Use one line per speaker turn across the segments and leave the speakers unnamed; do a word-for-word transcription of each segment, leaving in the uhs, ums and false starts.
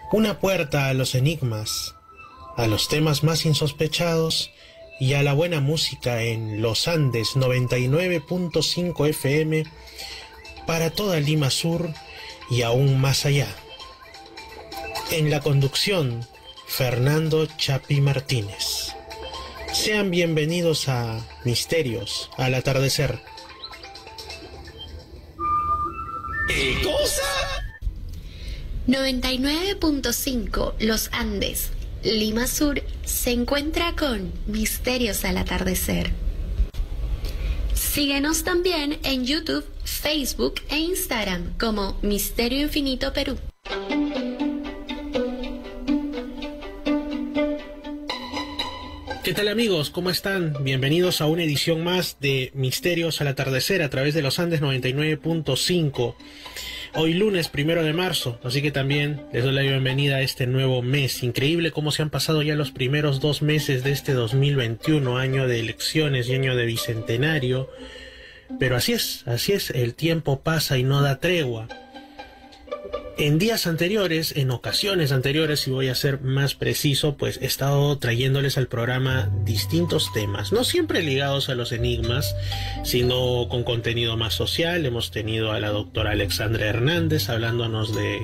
Una puerta a los enigmas, a los temas más insospechados y a la buena música en Los Andes noventa y nueve punto cinco F M para toda Lima Sur y aún más allá. En la conducción, Fernando Chapi Martínez. Sean bienvenidos a Misterios al Atardecer.
¿Qué cosa?
noventa y nueve punto cinco Los Andes, Lima Sur, se encuentra con Misterios al Atardecer. Síguenos también en YouTube, Facebook e Instagram como Misterio Infinito Perú.
¿Qué tal, amigos? ¿Cómo están? Bienvenidos a una edición más de Misterios al Atardecer a través de Los Andes noventa y nueve punto cinco. Hoy lunes primero de marzo, así que también les doy la bienvenida a este nuevo mes. Increíble cómo se han pasado ya los primeros dos meses de este dos mil veintiuno, año de elecciones y año de bicentenario. Pero así es, así es, el tiempo pasa y no da tregua. En días anteriores, en ocasiones anteriores, si voy a ser más preciso, pues he estado trayéndoles al programa distintos temas, no siempre ligados a los enigmas, sino con contenido más social. Hemos tenido a la doctora Alexandra Hernández hablándonos de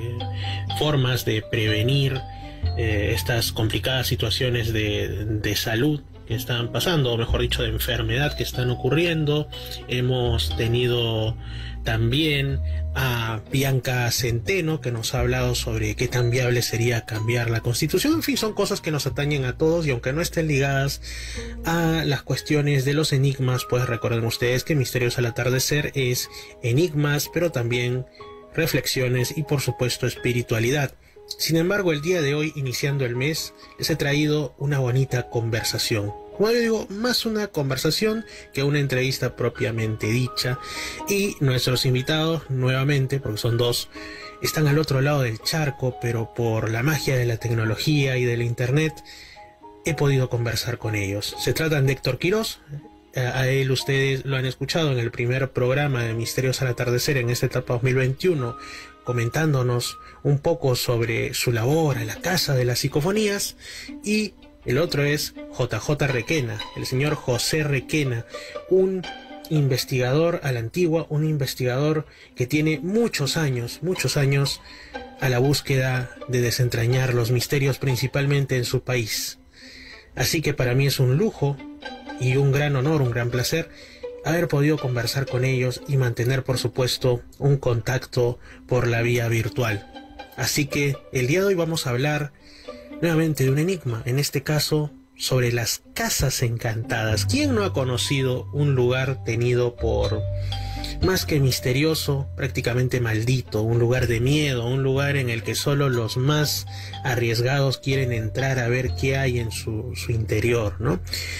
formas de prevenir eh, estas complicadas situaciones de, de salud que están pasando, o mejor dicho, de enfermedad que están ocurriendo. Hemos tenido también a Bianca Centeno, que nos ha hablado sobre qué tan viable sería cambiar la Constitución. En fin, son cosas que nos atañen a todos, y aunque no estén ligadas a las cuestiones de los enigmas, pues recuerden ustedes que Misterios al Atardecer es enigmas, pero también reflexiones y, por supuesto, espiritualidad. Sin embargo, el día de hoy, iniciando el mes, les he traído una bonita conversación. Como yo digo, más una conversación que una entrevista propiamente dicha. Y nuestros invitados, nuevamente, porque son dos, están al otro lado del charco, pero por la magia de la tecnología y del internet, he podido conversar con ellos. Se tratan de Héctor Quirós. A él ustedes lo han escuchado en el primer programa de Misterios al Atardecer en esta etapa dos mil veintiuno, comentándonos un poco sobre su labor a la Casa de las Psicofonías. Y el otro es J J Requena, el señor José Requena, un investigador a la antigua, un investigador que tiene muchos años, muchos años a la búsqueda de desentrañar los misterios, principalmente en su país. Así que para mí es un lujo y un gran honor, un gran placer haber podido conversar con ellos y mantener, por supuesto, un contacto por la vía virtual. Así que el día de hoy vamos a hablar nuevamente de un enigma, en este caso sobre las casas encantadas. ¿Quién no ha conocido un lugar tenido por más que misterioso, prácticamente maldito, un lugar de miedo, un lugar en el que solo los más arriesgados quieren entrar a ver qué hay en su, su interior, ¿no?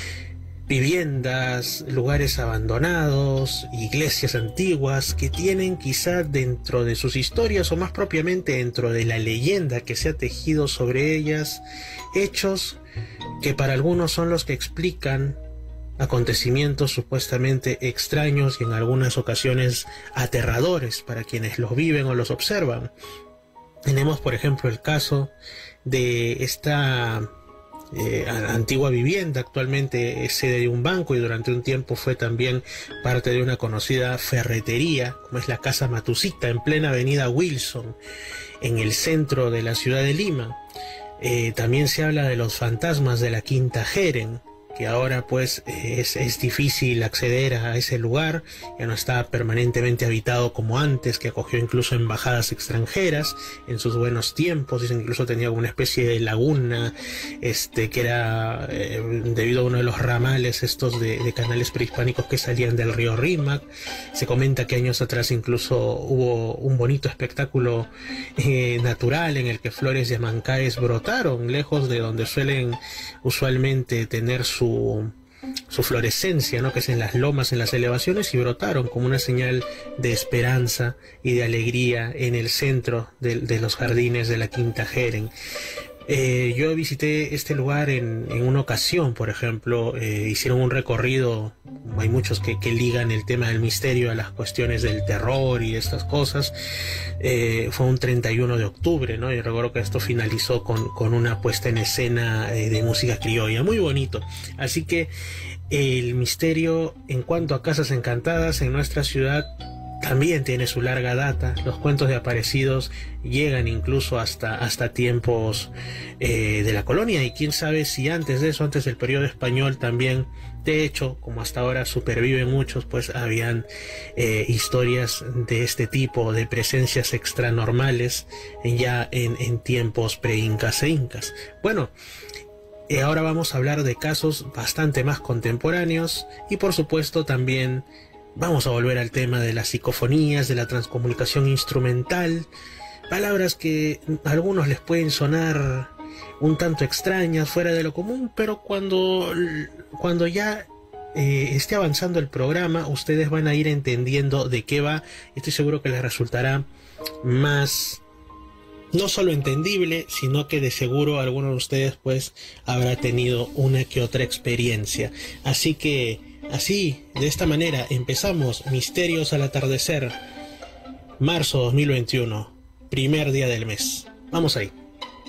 Viviendas, lugares abandonados, iglesias antiguas que tienen quizá dentro de sus historias, o más propiamente dentro de la leyenda que se ha tejido sobre ellas, hechos que para algunos son los que explican acontecimientos supuestamente extraños y en algunas ocasiones aterradores para quienes los viven o los observan. Tenemos, por ejemplo, el caso de esta Eh, antigua vivienda, actualmente es sede de un banco y durante un tiempo fue también parte de una conocida ferretería, como es la Casa Matusita, en plena avenida Wilson, en el centro de la ciudad de Lima. Eh, también se habla de los fantasmas de la Quinta Jeren, que ahora pues es, es difícil acceder a ese lugar, ya no está permanentemente habitado como antes, que acogió incluso embajadas extranjeras en sus buenos tiempos. Dicen que incluso tenía una especie de laguna, este, que era eh, debido a uno de los ramales estos de, de canales prehispánicos que salían del río Rímac. Se comenta que años atrás incluso hubo un bonito espectáculo eh, natural en el que flores de amancaes brotaron lejos de donde suelen usualmente tener su Su, su florescencia, ¿no? Que es en las lomas, en las elevaciones, y brotaron como una señal de esperanza y de alegría en el centro de, de los jardines de la Quinta Jeren. Eh, yo visité este lugar en, en una ocasión, por ejemplo, eh, hicieron un recorrido, hay muchos que, que ligan el tema del misterio a las cuestiones del terror y estas cosas. Eh, fue un treinta y uno de octubre, ¿no? Yo recuerdo que esto finalizó con, con una puesta en escena eh, de música criolla, muy bonito. Así que el misterio en cuanto a casas encantadas en nuestra ciudad también tiene su larga data. Los cuentos de aparecidos llegan incluso hasta, hasta tiempos eh, de la colonia, y quién sabe si antes de eso, antes del periodo español también. De hecho, como hasta ahora superviven muchos, pues habían eh, historias de este tipo, de presencias extranormales ya en, en tiempos pre-incas e incas. Bueno, eh, ahora vamos a hablar de casos bastante más contemporáneos, y por supuesto también vamos a volver al tema de las psicofonías, de la transcomunicación instrumental, palabras que a algunos les pueden sonar un tanto extrañas, fuera de lo común, pero cuando, cuando ya eh, esté avanzando el programa, ustedes van a ir entendiendo de qué va. Estoy seguro que les resultará más, no solo entendible, sino que de seguro alguno de ustedes pues habrá tenido una que otra experiencia. Así que así, de esta manera, empezamos Misterios al Atardecer, marzo dos mil veintiuno, primer día del mes. Vamos ahí.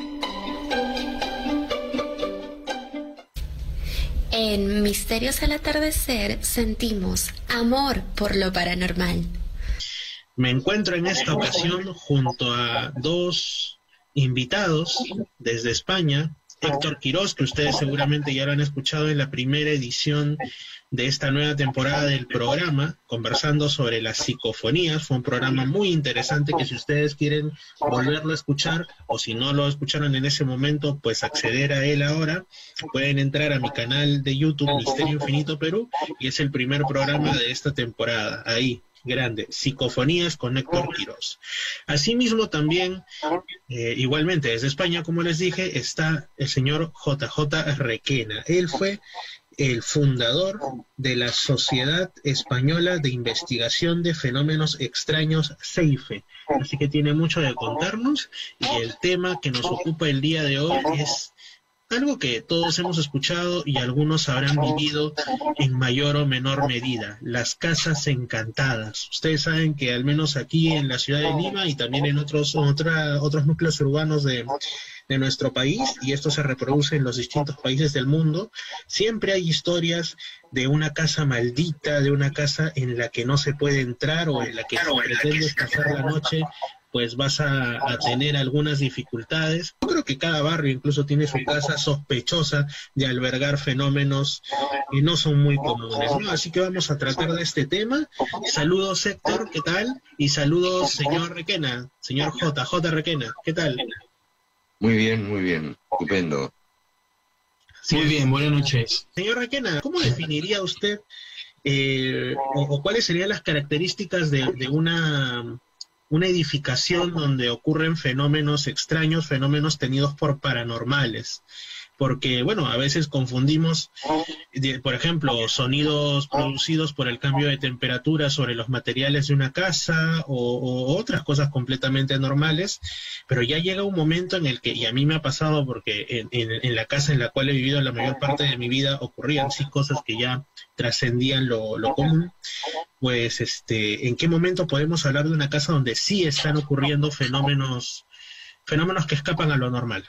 En Misterios al Atardecer sentimos amor por lo paranormal.
Me encuentro en esta ocasión junto a dos invitados desde España. Héctor Quirós, que ustedes seguramente ya lo han escuchado en la primera edición de esta nueva temporada del programa, conversando sobre las psicofonías. Fue un programa muy interesante que, si ustedes quieren volverlo a escuchar, o si no lo escucharon en ese momento, pues acceder a él ahora, pueden entrar a mi canal de YouTube, Misterio Infinito Perú, y es el primer programa de esta temporada, ahí, grande, Psicofonías con Héctor Quirós. Asimismo también, eh, igualmente desde España, como les dije, está el señor J J Requena. Él fue el fundador de la Sociedad Española de Investigación de Fenómenos Extraños, SEIFE. Así que tiene mucho de contarnos, y el tema que nos ocupa el día de hoy es algo que todos hemos escuchado y algunos habrán vivido en mayor o menor medida: las casas encantadas. Ustedes saben que al menos aquí en la ciudad de Lima y también en otros, otra, otros núcleos urbanos de, de nuestro país, y esto se reproduce en los distintos países del mundo, siempre hay historias de una casa maldita, de una casa en la que no se puede entrar, o en la que si pretendes pasar la noche pues vas a, a tener algunas dificultades. Yo creo que cada barrio incluso tiene su casa sospechosa de albergar fenómenos que no son muy comunes, ¿no? Así que vamos a tratar de este tema. Saludos, Héctor, ¿qué tal? Y saludos, señor Requena, señor J J Requena, ¿qué tal?
Muy bien, muy bien, estupendo.
Sí, muy bien, buenas noches. Señor Requena, ¿cómo definiría usted eh, o, o cuáles serían las características de, de una... una edificación donde ocurren fenómenos extraños, fenómenos tenidos por paranormales? Porque, bueno, a veces confundimos, de, por ejemplo, sonidos producidos por el cambio de temperatura sobre los materiales de una casa, o, o otras cosas completamente normales, pero ya llega un momento en el que, y a mí me ha pasado porque en, en, en la casa en la cual he vivido la mayor parte de mi vida ocurrían sí cosas que ya trascendían lo, lo común. Pues, este, ¿en qué momento podemos hablar de una casa donde sí están ocurriendo fenómenos, fenómenos que escapan a lo normal?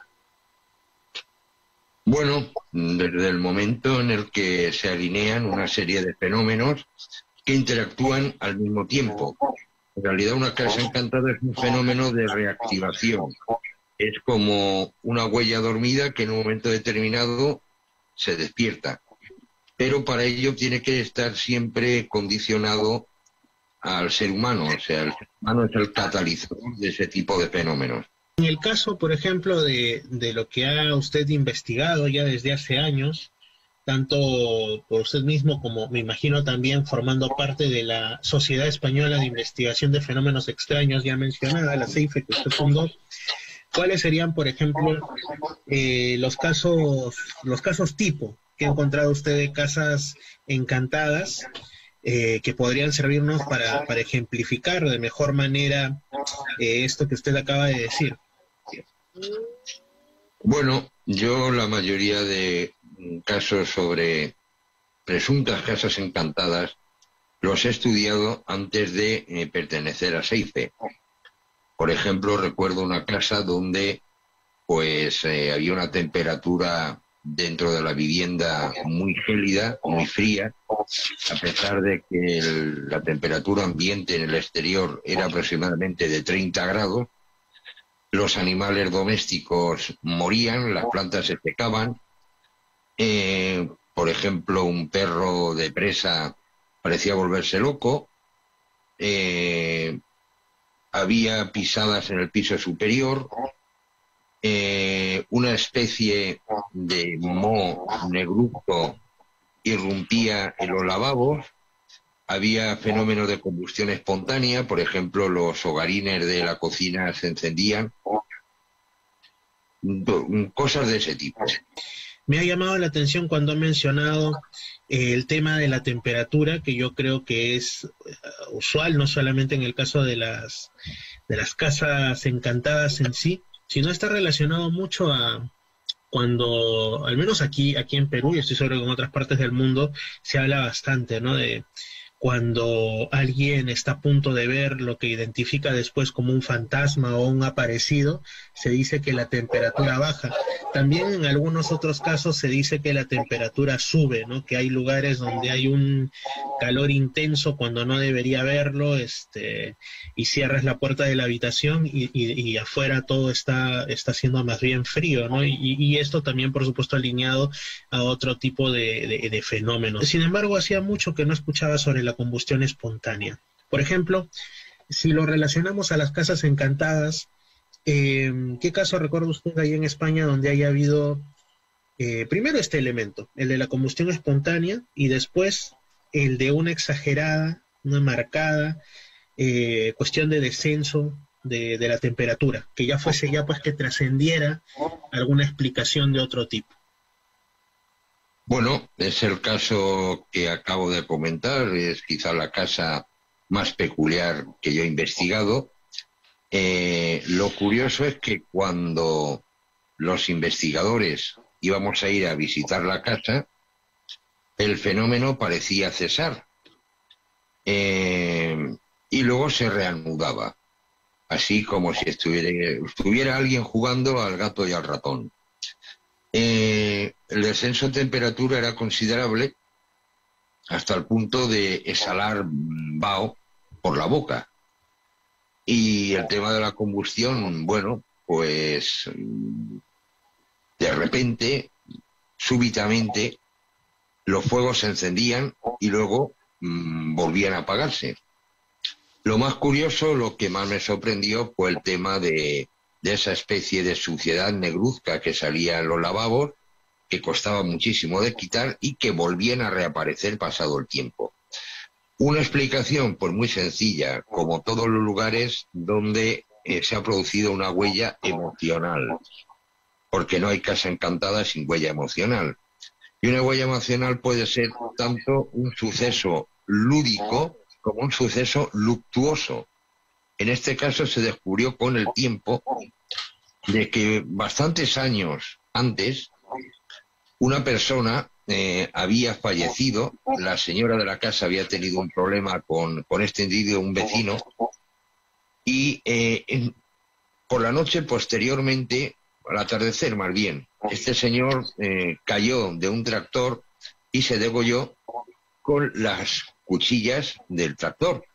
Bueno, desde el momento en el que se alinean una serie de fenómenos que interactúan al mismo tiempo. En realidad, una casa encantada es un fenómeno de reactivación. Es como una huella dormida que en un momento determinado se despierta. Pero para ello tiene que estar siempre condicionado al ser humano. O sea, el ser humano es el catalizador de ese tipo de fenómenos.
En el caso, por ejemplo, de, de lo que ha usted investigado ya desde hace años, tanto por usted mismo como, me imagino, también formando parte de la Sociedad Española de Investigación de Fenómenos Extraños, ya mencionada, la SEIFE, que usted fundó, ¿cuáles serían, por ejemplo, eh, los casos, los casos tipo que ha encontrado usted de casas encantadas, eh, que podrían servirnos para, para ejemplificar de mejor manera eh, esto que usted acaba de decir?
Bueno, yo la mayoría de casos sobre presuntas casas encantadas los he estudiado antes de eh, pertenecer a SEICE. Por ejemplo, recuerdo una casa donde pues eh, había una temperatura dentro de la vivienda muy gélida, muy fría, a pesar de que el, la temperatura ambiente en el exterior era aproximadamente de treinta grados. Los animales domésticos morían, las plantas se secaban. Eh, por ejemplo, un perro de presa parecía volverse loco. Eh, había pisadas en el piso superior. Eh, una especie de moho negruzco irrumpía en los lavabos. Había fenómenos de combustión espontánea, por ejemplo, los hogarines de la cocina se encendían. Cosas de ese tipo.
Me ha llamado la atención cuando ha mencionado eh, el tema de la temperatura, que yo creo que es uh, usual, no solamente en el caso de las, de las casas encantadas en sí, sino está relacionado mucho a cuando, al menos aquí, aquí en Perú, y estoy seguro que en otras partes del mundo, se habla bastante, ¿no? De cuando alguien está a punto de ver lo que identifica después como un fantasma o un aparecido, se dice que la temperatura baja. También en algunos otros casos se dice que la temperatura sube, ¿no? Que hay lugares donde hay un calor intenso cuando no debería haberlo, este, y cierras la puerta de la habitación y, y, y afuera todo está, está siendo más bien frío, ¿no? Y, y esto también, por supuesto, alineado a otro tipo de, de, de fenómenos. Sin embargo, hacía mucho que no escuchaba sobre la combustión espontánea. Por ejemplo, si lo relacionamos a las casas encantadas, eh, ¿qué caso recuerda usted ahí en España donde haya habido eh, primero este elemento, el de la combustión espontánea, y después el de una exagerada, una marcada eh, cuestión de descenso de, de la temperatura, que ya fuese ya pues que trascendiera alguna explicación de otro tipo?
Bueno, es el caso que acabo de comentar, es quizá la casa más peculiar que yo he investigado. Eh, lo curioso es que cuando los investigadores íbamos a ir a visitar la casa, el fenómeno parecía cesar eh, y luego se reanudaba, así como si estuviera, estuviera alguien jugando al gato y al ratón. Eh, el descenso de temperatura era considerable hasta el punto de exhalar vaho por la boca. Y el tema de la combustión, bueno, pues de repente, súbitamente, los fuegos se encendían y luego mmm, volvían a apagarse. Lo más curioso, lo que más me sorprendió, fue el tema de, de esa especie de suciedad negruzca que salía en los lavabos, que costaba muchísimo de quitar y que volvían a reaparecer pasado el tiempo. Una explicación, pues muy sencilla, como todos los lugares donde eh, se ha producido una huella emocional, porque no hay casa encantada sin huella emocional. Y una huella emocional puede ser tanto un suceso lúdico como un suceso luctuoso. En este caso se descubrió con el tiempo de que bastantes años antes una persona eh, había fallecido, la señora de la casa había tenido un problema con, con este individuo, un vecino, y eh, en, por la noche posteriormente, al atardecer más bien, este señor eh, cayó de un tractor y se degolló con las cuchillas del tractor.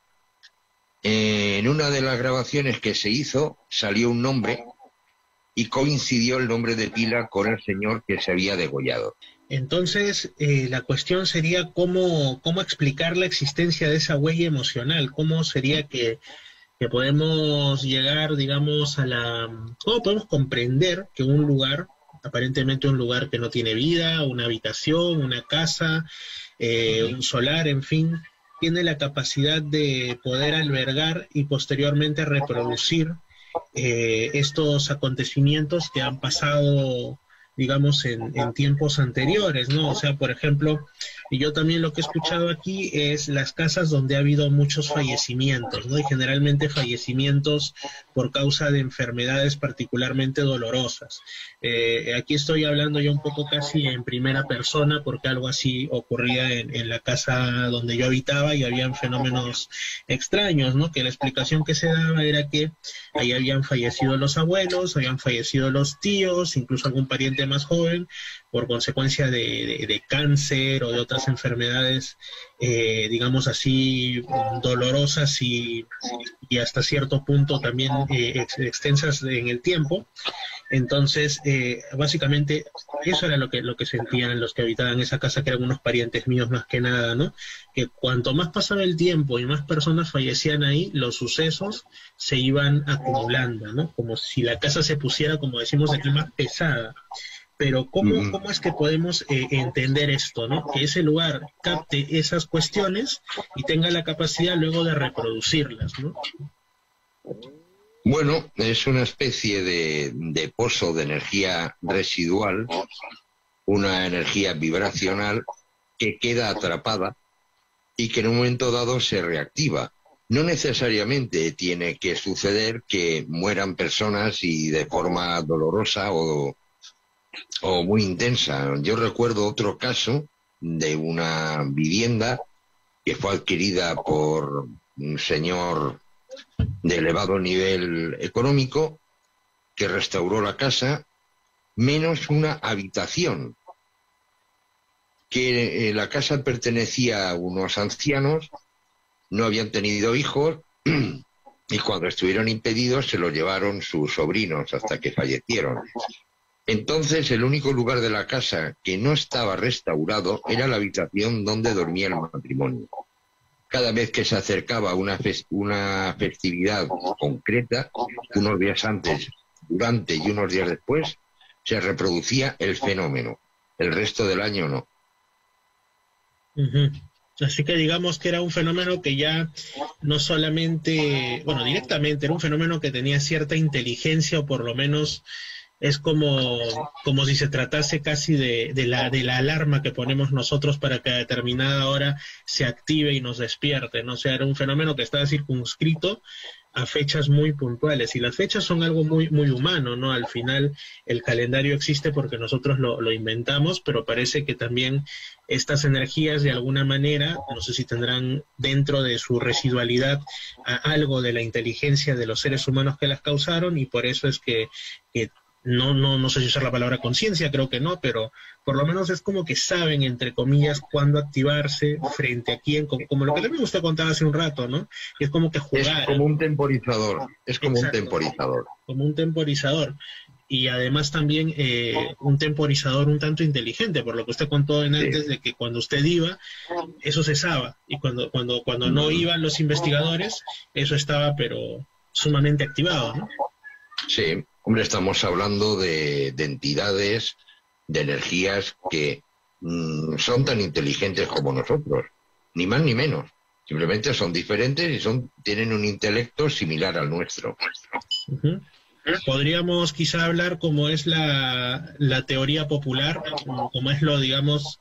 Eh, en una de las grabaciones que se hizo salió un nombre y coincidió el nombre de pila con el señor que se había degollado.
Entonces, eh, la cuestión sería cómo, cómo explicar la existencia de esa huella emocional, cómo sería que, que podemos llegar, digamos, a la... cómo podemos comprender que un lugar, aparentemente un lugar que no tiene vida, una habitación, una casa, eh, un solar, en fin, tiene la capacidad de poder albergar y posteriormente reproducir eh, estos acontecimientos que han pasado, digamos, en, en tiempos anteriores, ¿no? O sea, por ejemplo, Y yo también lo que he escuchado aquí es las casas donde ha habido muchos fallecimientos, ¿no? Y generalmente fallecimientos por causa de enfermedades particularmente dolorosas. Eh, aquí estoy hablando yo un poco casi en primera persona porque algo así ocurría en, en la casa donde yo habitaba y habían fenómenos extraños, ¿no? Que la explicación que se daba era que ahí habían fallecido los abuelos, habían fallecido los tíos, incluso algún pariente más joven, por consecuencia de, de, de cáncer o de otras enfermedades, eh, digamos así, dolorosas y, y hasta cierto punto también eh, ex, extensas en el tiempo. Entonces, eh, básicamente, eso era lo que lo que sentían los que habitaban esa casa, que eran unos parientes míos más que nada, ¿no? Que cuanto más pasaba el tiempo y más personas fallecían ahí, los sucesos se iban acumulando, ¿no? Como si la casa se pusiera, como decimos aquí, más pesada. Pero ¿cómo, cómo es que podemos eh, entender esto, ¿no? Que ese lugar capte esas cuestiones y tenga la capacidad luego de reproducirlas, ¿no?
Bueno, es una especie de, de pozo de energía residual, una energía vibracional que queda atrapada y que en un momento dado se reactiva. No necesariamente tiene que suceder que mueran personas y de forma dolorosa o, o muy intensa. Yo recuerdo otro caso de una vivienda que fue adquirida por un señor de elevado nivel económico que restauró la casa, menos una habitación, que eh, la casa pertenecía a unos ancianos, no habían tenido hijos y cuando estuvieron impedidos se lo llevaron sus sobrinos hasta que fallecieron. Entonces el único lugar de la casa que no estaba restaurado era la habitación donde dormía el matrimonio. Cada vez que se acercaba una, fes una festividad concreta, unos días antes, durante y unos días después, se reproducía el fenómeno. El resto del año no.
Uh-huh. Así que digamos que era un fenómeno que ya no solamente, bueno, directamente era un fenómeno que tenía cierta inteligencia, o por lo menos es como, como si se tratase casi de, de, la, de la alarma que ponemos nosotros para que a determinada hora se active y nos despierte, ¿no? O sea, era un fenómeno que estaba circunscrito a fechas muy puntuales, y las fechas son algo muy muy humano, ¿no? Al final el calendario existe porque nosotros lo, lo inventamos, pero parece que también estas energías de alguna manera, no sé si tendrán dentro de su residualidad a, algo de la inteligencia de los seres humanos que las causaron, y por eso es que, que No, no, no sé si usar la palabra conciencia, creo que no, pero por lo menos es como que saben, entre comillas, cuándo activarse, frente a quién, como, como lo que también usted contaba hace un rato, ¿no? Es como que jugar.
Es como un temporizador, es como
Exacto,
un temporizador.
Como un temporizador. Y además también eh, un temporizador un tanto inteligente, por lo que usted contó en antes, sí, de que cuando usted iba, eso cesaba, y cuando, cuando, cuando no iban los investigadores, eso estaba pero sumamente activado, ¿no?
Sí. Hombre, estamos hablando de, de entidades, de energías que mmm, son tan inteligentes como nosotros, ni más ni menos. Simplemente son diferentes y son tienen un intelecto similar al nuestro.
Uh-huh. Podríamos quizá hablar como es la, la teoría popular, como es lo, digamos,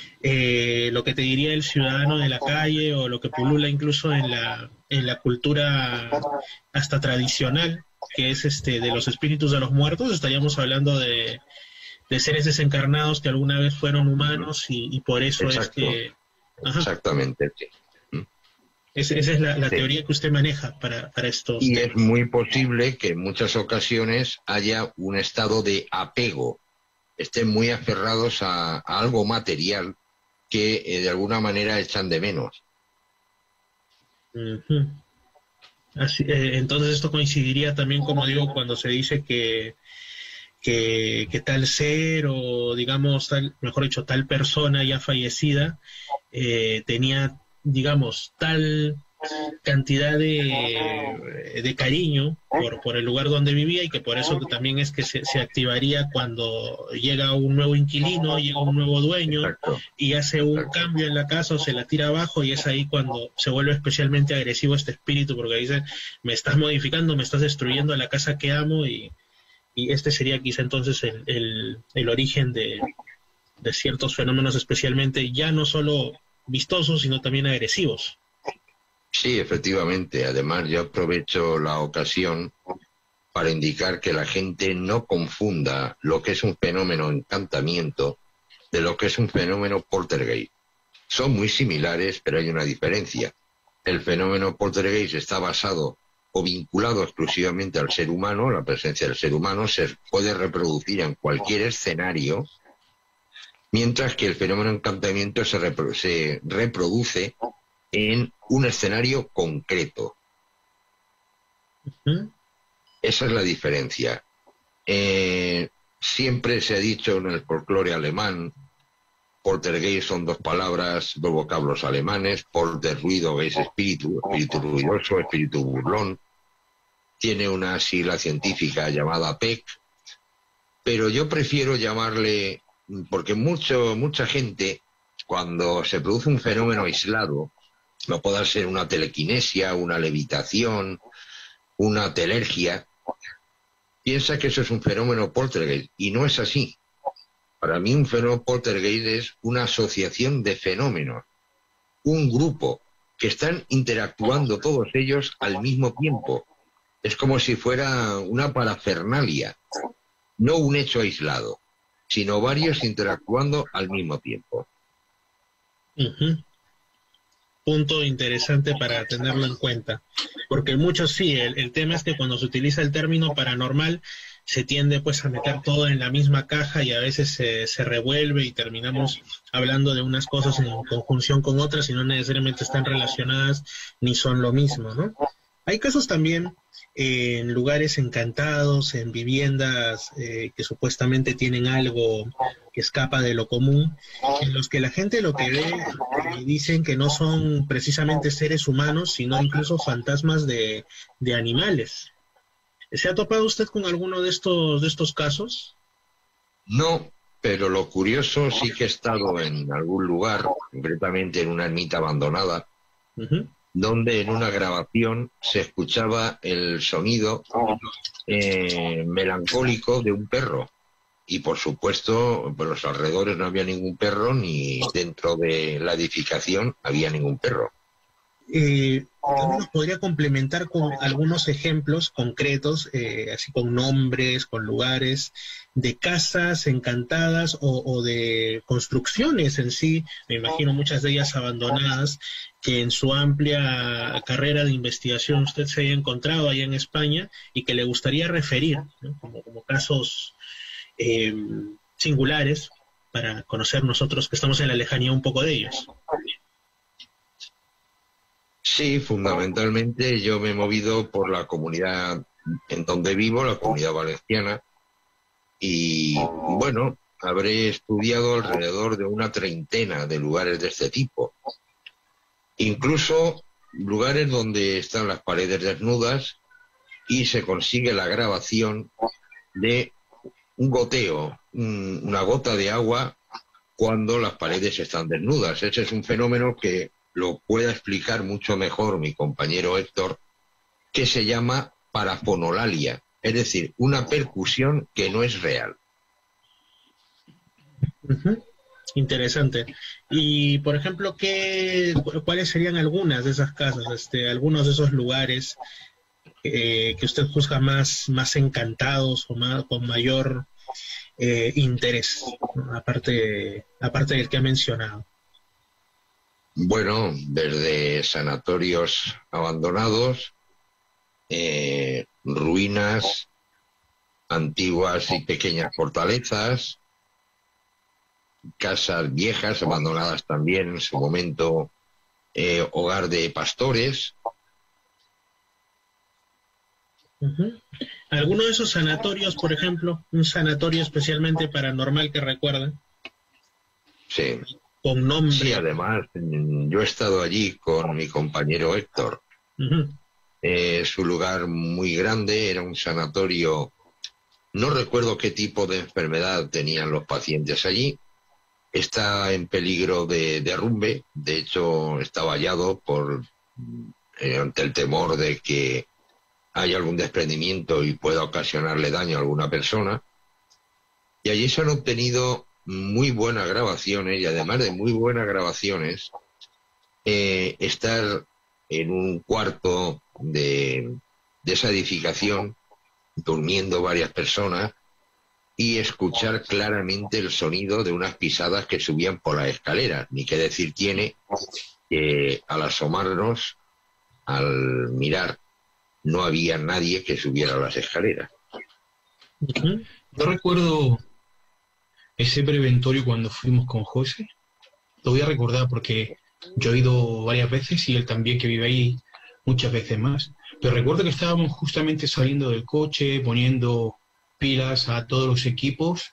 eh, lo que te diría el ciudadano de la calle, o lo que pulula incluso en la, en la cultura hasta tradicional, que es este de los espíritus de los muertos. Estaríamos hablando de, de seres desencarnados que alguna vez fueron humanos, y, y por eso Exacto. es que... Ajá.
Exactamente, sí.
Es, esa es la, la
sí.
teoría que usted maneja para, para estos
Y
temas.
Es muy posible que en muchas ocasiones haya un estado de apego, estén muy aferrados a, a algo material que eh, de alguna manera echan de menos.
Uh-huh. Así, eh, entonces esto coincidiría también, como digo, cuando se dice que, que, que tal ser, o digamos, tal, mejor dicho, tal persona ya fallecida, eh, tenía, digamos, tal cantidad de, de cariño por, por el lugar donde vivía, y que por eso también es que se, se activaría cuando llega un nuevo inquilino, llega un nuevo dueño, Exacto. y hace un Exacto. cambio en la casa o se la tira abajo, y es ahí cuando se vuelve especialmente agresivo este espíritu, porque dice, me estás modificando, me estás destruyendo la casa que amo, y, y este sería quizá entonces el, el, el origen de, de ciertos fenómenos, especialmente ya no solo vistosos, sino también agresivos.
Sí, efectivamente. Además, yo aprovecho la ocasión para indicar que la gente no confunda lo que es un fenómeno encantamiento de lo que es un fenómeno poltergeist. Son muy similares, pero hay una diferencia. El fenómeno poltergeist está basado o vinculado exclusivamente al ser humano. La presencia del ser humano se puede reproducir en cualquier escenario, mientras que el fenómeno encantamiento se, repro se reproduce en un escenario concreto. Uh-huh. Esa es la diferencia. Eh, siempre se ha dicho en el folclore alemán, poltergeist son dos palabras, dos vocablos alemanes. Polter, ruido, es espíritu, espíritu ruidoso, espíritu burlón. Tiene una sigla científica llamada P E C, pero yo prefiero llamarle, porque mucho, mucha gente, cuando se produce un fenómeno aislado, no puede ser una telequinesia, una levitación, una telergia, piensa que eso es un fenómeno poltergeist, y no es así. Para mí un fenómeno poltergeist es una asociación de fenómenos, un grupo que están interactuando todos ellos al mismo tiempo. Es como si fuera una parafernalia, no un hecho aislado, sino varios interactuando al mismo tiempo.
Uh-huh. Punto interesante para tenerlo en cuenta, porque muchos sí, el, el tema es que cuando se utiliza el término paranormal se tiende pues a meter todo en la misma caja y a veces se, se revuelve y terminamos hablando de unas cosas en conjunción con otras y no necesariamente están relacionadas ni son lo mismo, ¿no? Hay casos también eh, en lugares encantados, en viviendas eh, que supuestamente tienen algo que escapa de lo común, en los que la gente lo que ve eh, dicen que no son precisamente seres humanos, sino incluso fantasmas de, de animales. ¿Se ha topado usted con alguno de estos, de estos casos?
No, pero lo curioso sí que he estado en algún lugar, concretamente en una ermita abandonada, uh-huh. donde en una grabación se escuchaba el sonido eh, melancólico de un perro. Y por supuesto, por los alrededores no había ningún perro, ni dentro de la edificación había ningún perro.
Eh, ¿También nos podría complementar con algunos ejemplos concretos, eh, así con nombres, con lugares, de casas encantadas o, o de construcciones en sí? Me imagino muchas de ellas abandonadas, que en su amplia carrera de investigación usted se haya encontrado allá en España y que le gustaría referir, ¿no? como, como casos eh, singulares para conocer nosotros que estamos en la lejanía un poco de ellos.
Sí, fundamentalmente yo me he movido por la comunidad en donde vivo, la comunidad valenciana, y bueno, habré estudiado alrededor de una treintena de lugares de este tipo. Incluso lugares donde están las paredes desnudas y se consigue la grabación de un goteo, un, una gota de agua cuando las paredes están desnudas. Ese es un fenómeno que lo pueda explicar mucho mejor mi compañero Héctor, que se llama parafonolalia, es decir, una percusión que no es real.
Uh-huh. Interesante. Y, por ejemplo, ¿qué, ¿cuáles serían algunas de esas casas, este, algunos de esos lugares eh, que usted juzga más, más encantados o más, con mayor eh, interés, ¿no? aparte, aparte del que ha mencionado?
Bueno, desde sanatorios abandonados, eh, ruinas, antiguas y pequeñas fortalezas, casas viejas, abandonadas también en su momento, eh, hogar de pastores.
Uh-huh. ¿Alguno de esos sanatorios, por ejemplo, un sanatorio especialmente paranormal que recuerden?
Sí.
Con nombre.
Sí, además, yo he estado allí con mi compañero Héctor. Uh-huh. Eh, es un lugar muy grande, era un sanatorio. No recuerdo qué tipo de enfermedad tenían los pacientes allí. Está en peligro de derrumbe. De hecho, está vallado por eh, ante el temor de que haya algún desprendimiento y pueda ocasionarle daño a alguna persona. Y allí se han obtenido muy buenas grabaciones y además de muy buenas grabaciones, eh, estar en un cuarto de, de esa edificación, durmiendo varias personas, y escuchar claramente el sonido de unas pisadas que subían por las escaleras. Ni qué decir tiene que al asomarnos, al mirar, no había nadie que subiera las escaleras.
Yo recuerdo ese preventorio cuando fuimos con José. Lo voy a recordar porque yo he ido varias veces y él también, que vive ahí, muchas veces más. Pero recuerdo que estábamos justamente saliendo del coche, poniendo pilas a todos los equipos,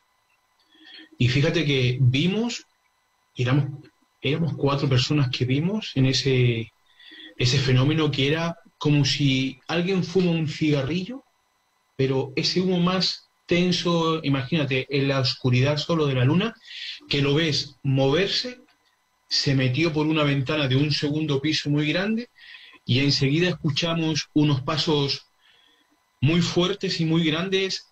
y fíjate que vimos, éramos, éramos cuatro personas que vimos en ese, ese fenómeno, que era como si alguien fuma un cigarrillo, pero ese humo más tenso, imagínate, en la oscuridad solo de la luna, que lo ves moverse, se metió por una ventana de un segundo piso muy grande, y enseguida escuchamos unos pasos muy fuertes y muy grandes,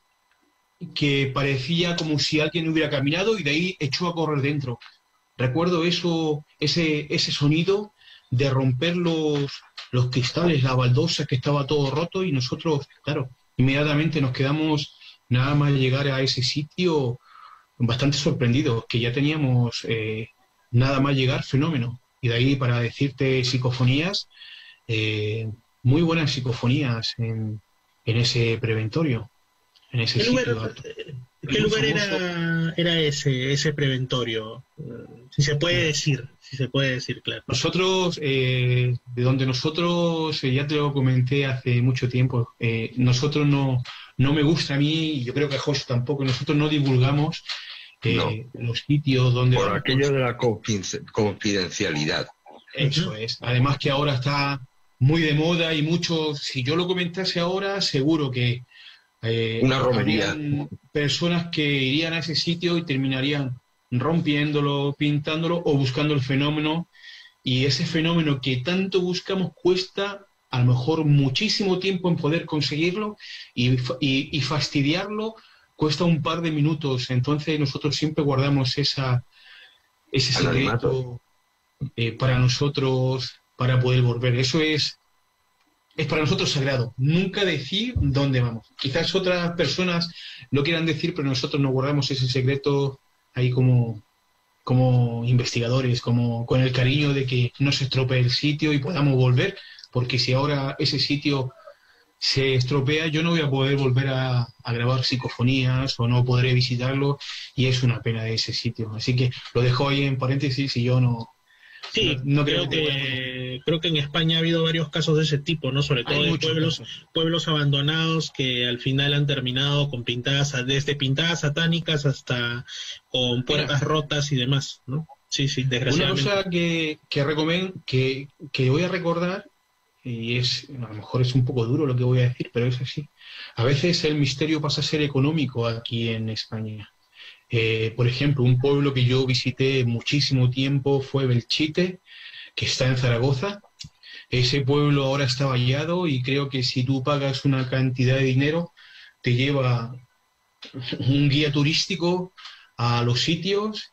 que parecía como si alguien hubiera caminado y de ahí echó a correr dentro. Recuerdo eso, ese, ese sonido de romper los, los cristales, la baldosa, que estaba todo roto, y nosotros, claro, inmediatamente nos quedamos, nada más llegar a ese sitio, bastante sorprendidos, que ya teníamos eh, nada más llegar, fenómeno. Y de ahí, para decirte psicofonías, eh, muy buenas psicofonías en, en ese preventorio. En ese
¿Qué
sitio,
lugar, ¿qué lugar era, era ese, ese preventorio? Si se puede decir, si se puede decir, claro.
Nosotros, eh, de donde nosotros, eh, ya te lo comenté hace mucho tiempo, eh, nosotros no, no me gusta a mí, y yo creo que a José tampoco, nosotros no divulgamos eh, no. los sitios donde...
Por aquello de la confidencialidad.
Eso es. Además que ahora está muy de moda y mucho, si yo lo comentase ahora, seguro que Eh,
una romería.
Personas que irían a ese sitio y terminarían rompiéndolo, pintándolo o buscando el fenómeno, y ese fenómeno que tanto buscamos cuesta a lo mejor muchísimo tiempo en poder conseguirlo, y, y, y fastidiarlo cuesta un par de minutos. Entonces nosotros siempre guardamos esa, ese secreto eh, para nosotros, para poder volver. Eso es Es para nosotros sagrado, nunca decir dónde vamos. Quizás otras personas lo quieran decir, pero nosotros nos guardamos ese secreto ahí como, como investigadores, como con el cariño de que no se estropee el sitio y podamos volver, porque si ahora ese sitio se estropea, yo no voy a poder volver a, a grabar psicofonías, o no podré visitarlo, y es una pena de ese sitio. Así que lo dejo ahí en paréntesis, y yo no...
Sí, no, no creo, creo que, que creo que en España ha habido varios casos de ese tipo, ¿no? Sobre todo de pueblos, pueblos abandonados que al final han terminado con pintadas, desde pintadas satánicas hasta con puertas Mira, rotas y demás, ¿no? Sí, sí, desgraciadamente.
Una cosa que, que recomiendo, que, que voy a recordar, y es, a lo mejor es un poco duro lo que voy a decir, pero es así. A veces el misterio pasa a ser económico aquí en España. Eh, por ejemplo, un pueblo que yo visité muchísimo tiempo fue Belchite, que está en Zaragoza. Ese pueblo ahora está vallado, y creo que si tú pagas una cantidad de dinero, te lleva un guía turístico a los sitios,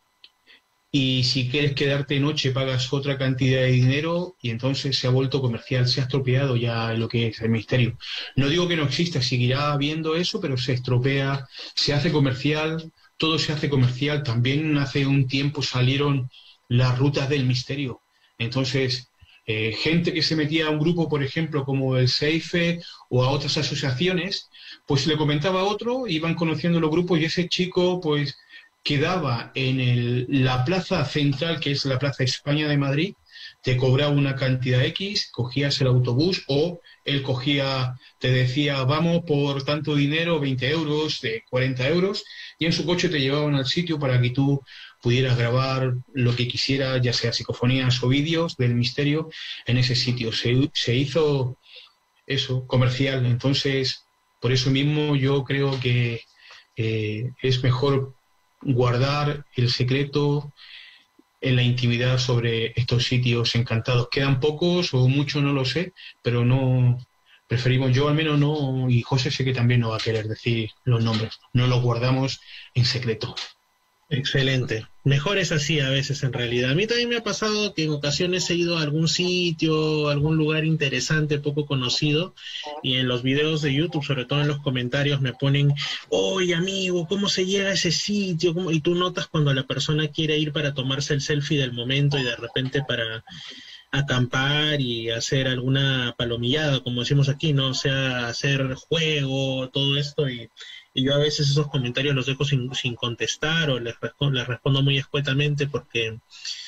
y si quieres quedarte de noche pagas otra cantidad de dinero, y entonces se ha vuelto comercial, se ha estropeado ya lo que es el misterio. No digo que no exista, seguirá habiendo eso, pero se estropea, se hace comercial. Todo se hace comercial. También hace un tiempo salieron las rutas del misterio. Entonces, eh, gente que se metía a un grupo, por ejemplo, como el SEIFE o a otras asociaciones, pues le comentaba a otro, iban conociendo los grupos, y ese chico pues quedaba en el, la plaza central, que es la Plaza España de Madrid, te cobraba una cantidad X, cogías el autobús, o él cogía, te decía, vamos por tanto dinero, veinte euros, de cuarenta euros, y en su coche te llevaban al sitio para que tú pudieras grabar lo que quisieras, ya sea psicofonías o vídeos del misterio, en ese sitio. Se, se hizo eso, comercial. Entonces, por eso mismo yo creo que eh, es mejor guardar el secreto en la intimidad sobre estos sitios encantados. Quedan pocos o muchos, no lo sé, pero no... Preferimos, yo al menos no, y José sé que también no va a querer decir los nombres. No los guardamos en secreto.
Excelente. Mejor es así a veces en realidad. A mí también me ha pasado que en ocasiones he ido a algún sitio, a algún lugar interesante, poco conocido, y en los videos de YouTube, sobre todo en los comentarios, me ponen, oye amigo, ¿cómo se llega a ese sitio? ¿Cómo? Y tú notas cuando la persona quiere ir para tomarse el selfie del momento y de repente para acampar y hacer alguna palomillada, como decimos aquí, ¿no? O sea, hacer juego, todo esto, y, y yo a veces esos comentarios los dejo sin, sin contestar o les, respondo, les respondo muy escuetamente porque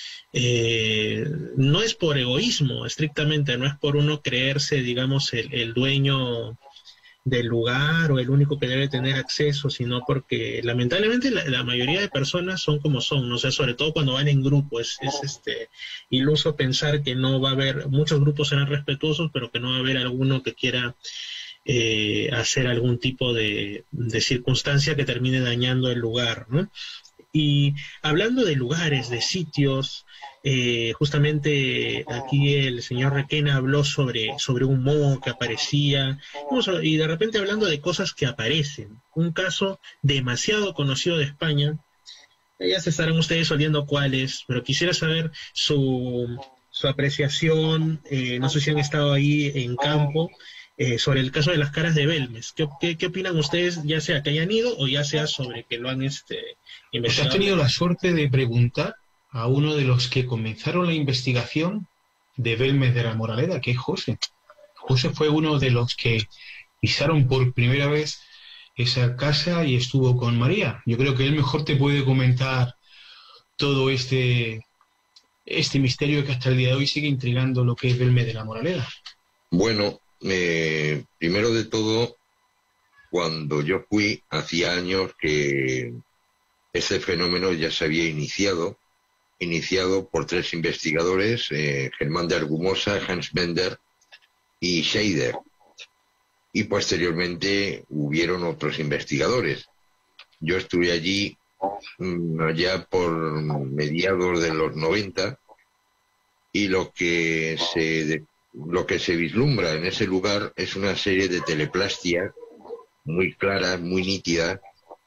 eh, no es por egoísmo, estrictamente, no es por uno creerse, digamos, el, el dueño del lugar o el único que debe tener acceso, sino porque lamentablemente la, la mayoría de personas son como son, ¿no? O sea, sobre todo cuando van en grupo, es, es este iluso pensar que no va a haber, muchos grupos serán respetuosos, pero que no va a haber alguno que quiera eh, hacer algún tipo de, de circunstancia que termine dañando el lugar, ¿no? Y hablando de lugares, de sitios, eh, justamente aquí el señor Requena habló sobre, sobre un moho que aparecía, y de repente hablando de cosas que aparecen. Un caso demasiado conocido de España, ya se estarán ustedes oliendo cuál es, pero quisiera saber su, su apreciación, eh, no sé si han estado ahí en campo, eh, sobre el caso de las caras de Belmes. ¿Qué, qué, qué opinan ustedes, ya sea que hayan ido o ya sea sobre que lo han este, investigado?
¿Has tenido la suerte de preguntar a uno de los que comenzaron la investigación de Belmes de la Moraleda, que es José? José fue uno de los que pisaron por primera vez esa casa y estuvo con María. Yo creo que él mejor te puede comentar todo este, este misterio que hasta el día de hoy sigue intrigando lo que es Belmes de la Moraleda.
Bueno, eh, primero de todo, cuando yo fui, hacía años que ese fenómeno ya se había iniciado, iniciado por tres investigadores, eh, Germán de Argumosa, Hans Bender y Scheider. Y posteriormente hubieron otros investigadores. Yo estuve allí mmm, allá por mediados de los noventa, y lo que se de, lo que se vislumbra en ese lugar es una serie de teleplastias muy claras, muy nítidas,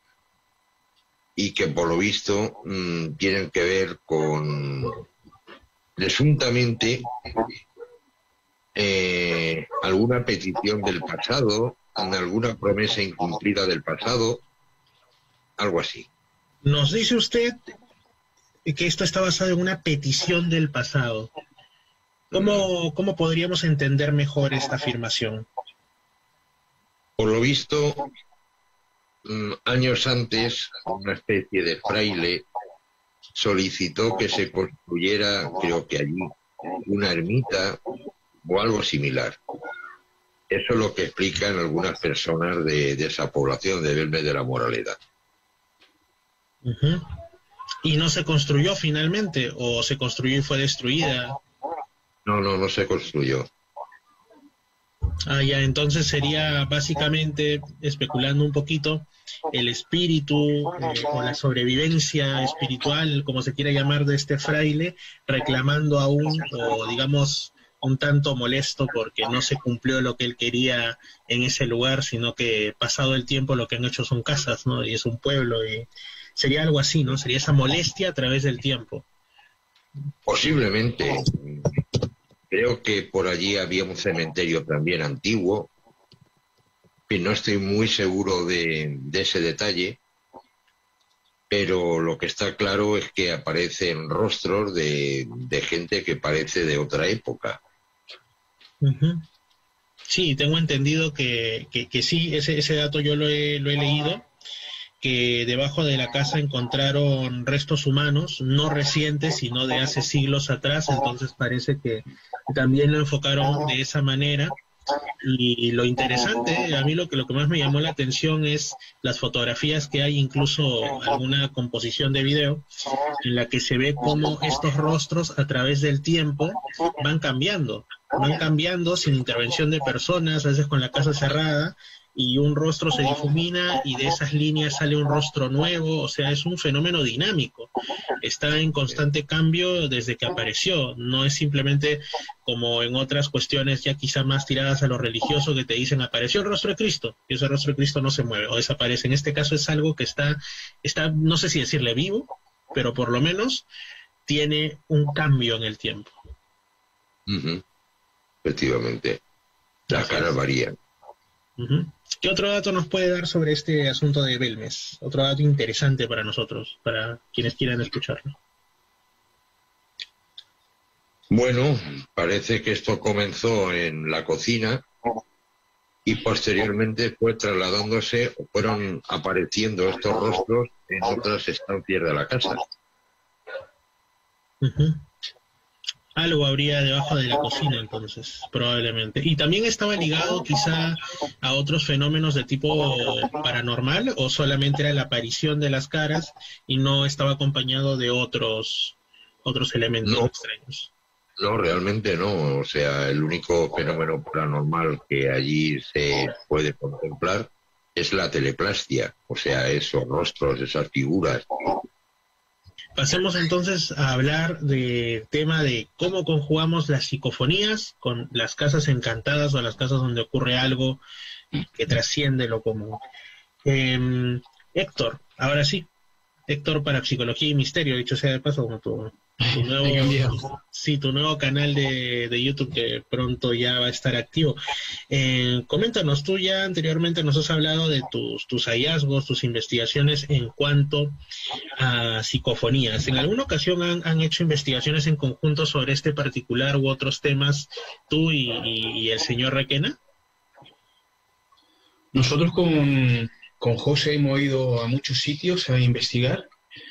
y que por lo visto mmm, tienen que ver con, presuntamente, eh, alguna petición del pasado, alguna promesa incumplida del pasado, algo así.
Nos dice usted que esto está basado en una petición del pasado. ¿Cómo, cómo podríamos entender mejor esta afirmación?
Por lo visto, años antes, una especie de fraile solicitó que se construyera, creo que allí, una ermita o algo similar. Eso es lo que explican algunas personas de, de esa población de Belmes de la Moraleda.
Uh-huh. ¿Y no se construyó finalmente? ¿O se construyó y fue destruida?
No, no, no se construyó.
Ah, ya, entonces sería básicamente, especulando un poquito, el espíritu eh, o la sobrevivencia espiritual, como se quiera llamar, de este fraile, reclamando aún, o digamos, un tanto molesto porque no se cumplió lo que él quería en ese lugar, sino que pasado el tiempo lo que han hecho son casas, ¿no? Y es un pueblo, y sería algo así, ¿no? Sería esa molestia a través del tiempo.
Posiblemente. Creo que por allí había un cementerio también antiguo, y no estoy muy seguro de, de ese detalle, pero lo que está claro es que aparecen rostros de, de gente que parece de otra época.
Uh-huh. Sí, tengo entendido que, que, que sí, ese, ese dato yo lo he, lo he leído, que debajo de la casa encontraron restos humanos, no recientes, sino de hace siglos atrás, entonces parece que también lo enfocaron de esa manera. Y lo interesante, a mí lo que, lo que más me llamó la atención es las fotografías que hay, incluso alguna composición de video, en la que se ve cómo estos rostros a través del tiempo van cambiando, van cambiando sin intervención de personas, a veces con la casa cerrada, y un rostro se difumina y de esas líneas sale un rostro nuevo, o sea, es un fenómeno dinámico, está en constante cambio desde que apareció, no es simplemente como en otras cuestiones ya quizá más tiradas a lo religioso que te dicen apareció el rostro de Cristo, y ese rostro de Cristo no se mueve o desaparece. En este caso es algo que está, está no sé si decirle vivo, pero por lo menos tiene un cambio en el tiempo.
Uh-huh. Efectivamente, la cara varía.
Uh-huh. ¿Qué otro dato nos puede dar sobre este asunto de Belmes? Otro dato interesante para nosotros, para quienes quieran escucharlo.
Bueno, parece que esto comenzó en la cocina y posteriormente fue trasladándose, o fueron apareciendo estos rostros en otras estancias de la casa.
Uh-huh. Algo habría debajo de la cocina, entonces, probablemente. ¿Y también estaba ligado quizá a otros fenómenos de tipo paranormal, o solamente era la aparición de las caras y no estaba acompañado de otros, otros elementos
no,
extraños?
No, realmente no. O sea, el único fenómeno paranormal que allí se puede contemplar es la teleplastia, o sea, esos rostros, esas figuras.
Pasemos entonces a hablar del tema de cómo conjugamos las psicofonías con las casas encantadas o las casas donde ocurre algo que trasciende lo común. Eh, Héctor, ahora sí, Héctor para Psicología y Misterio, dicho sea de paso, como tu, tu nuevo, sí, tu nuevo canal de, de YouTube que pronto ya va a estar activo. Eh, coméntanos, tú ya anteriormente nos has hablado de tus, tus hallazgos, tus investigaciones en cuanto a psicofonías. ¿En alguna ocasión han, han hecho investigaciones en conjunto sobre este particular u otros temas tú y, y, y el señor Requena?
Nosotros con, con José hemos ido a muchos sitios a investigar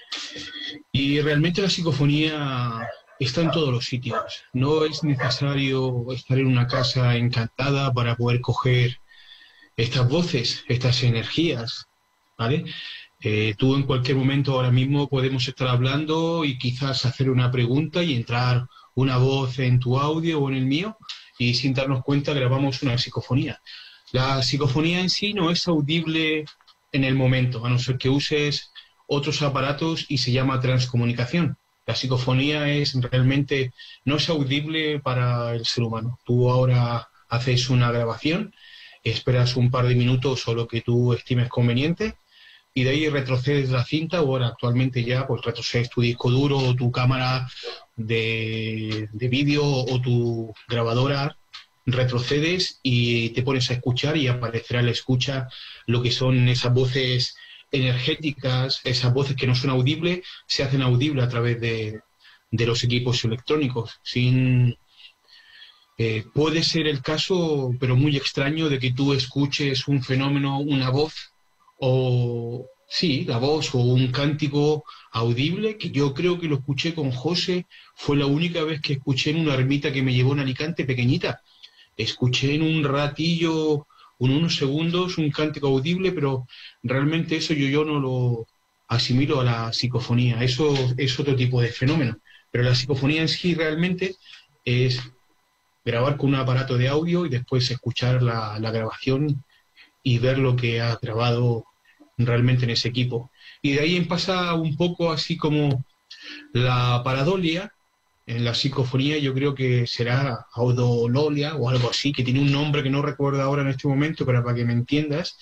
y realmente la psicofonía está en todos los sitios. No es necesario estar en una casa encantada para poder coger estas voces, estas energías, ¿vale? Eh, tú en cualquier momento ahora mismo podemos estar hablando y quizás hacer una pregunta y entrar una voz en tu audio o en el mío y sin darnos cuenta grabamos una psicofonía. La psicofonía en sí no es audible en el momento, a no ser que uses otros aparatos y se llama transcomunicación. La psicofonía es realmente, no es audible para el ser humano. Tú ahora haces una grabación, esperas un par de minutos o lo que tú estimes conveniente y de ahí retrocedes la cinta o ahora actualmente ya pues retrocedes tu disco duro o tu cámara de, de vídeo o tu grabadora, retrocedes y te pones a escuchar y aparecerá en la escucha lo que son esas voces energéticas, esas voces que no son audibles, se hacen audibles a través de, de los equipos electrónicos. Sin, eh, puede ser el caso, pero muy extraño, de que tú escuches un fenómeno, una voz, o sí, la voz o un cántico audible, que yo creo que lo escuché con José, fue la única vez que escuché en una ermita que me llevó en Alicante pequeñita. Escuché en un ratillo, en unos segundos, un cántico audible, pero realmente eso yo, yo no lo asimilo a la psicofonía. Eso es otro tipo de fenómeno. Pero la psicofonía en sí realmente es grabar con un aparato de audio y después escuchar la, la grabación y ver lo que ha grabado realmente en ese equipo. Y de ahí pasa un poco así como la paradolia. En la psicofonía yo creo que será audololia o algo así, que tiene un nombre que no recuerdo ahora en este momento, pero para que me entiendas.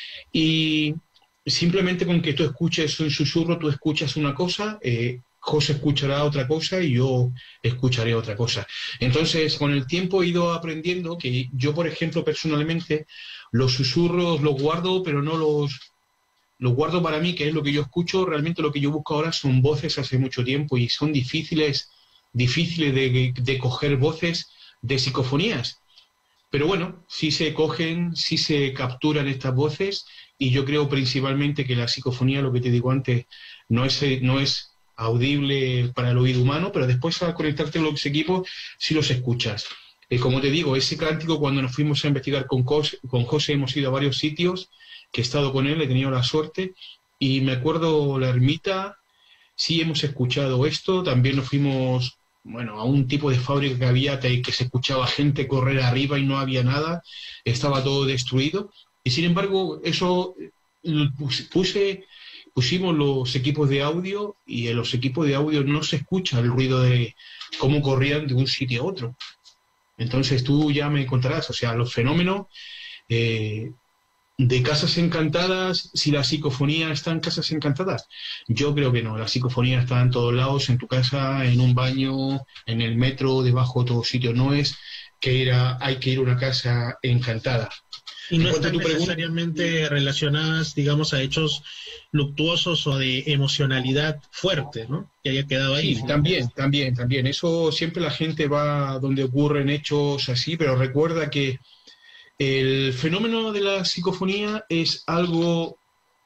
Y simplemente con que tú escuches un susurro, tú escuchas una cosa, eh, José escuchará otra cosa y yo escucharé otra cosa. Entonces, con el tiempo he ido aprendiendo que yo, por ejemplo, personalmente, los susurros los guardo, pero no los... Los guardo para mí, que es lo que yo escucho. Realmente lo que yo busco ahora son voces hace mucho tiempo y son difíciles... difíciles de, de coger voces de psicofonías. Pero bueno, sí se cogen, sí se capturan estas voces y yo creo principalmente que la psicofonía, lo que te digo antes, no es, no es audible para el oído humano, pero después al conectarte a los equipos sí los escuchas. Eh, como te digo, ese cántico cuando nos fuimos a investigar con, Cos, con José, hemos ido a varios sitios, que he estado con él, he tenido la suerte, y me acuerdo la ermita, sí hemos escuchado esto, también nos fuimos... bueno, a un tipo de fábrica que había que se escuchaba gente correr arriba y no había nada, estaba todo destruido Y sin embargo, eso puse, pusimos los equipos de audio y en los equipos de audio no se escucha el ruido de cómo corrían de un sitio a otro. Entonces tú ya me contarás, o sea, los fenómenos eh, de casas encantadas, si la psicofonía está en casas encantadas, yo creo que no, la psicofonía está en todos lados, en tu casa, en un baño, en el metro, debajo de todos sitios, no es que ir a, hay que ir a una casa encantada.
Y no están necesariamente relacionadas, digamos, a hechos luctuosos o de emocionalidad fuerte, ¿no? Que haya quedado ahí.
Sí, también, también, también. Eso siempre la gente va donde ocurren hechos así, pero recuerda que el fenómeno de la psicofonía es algo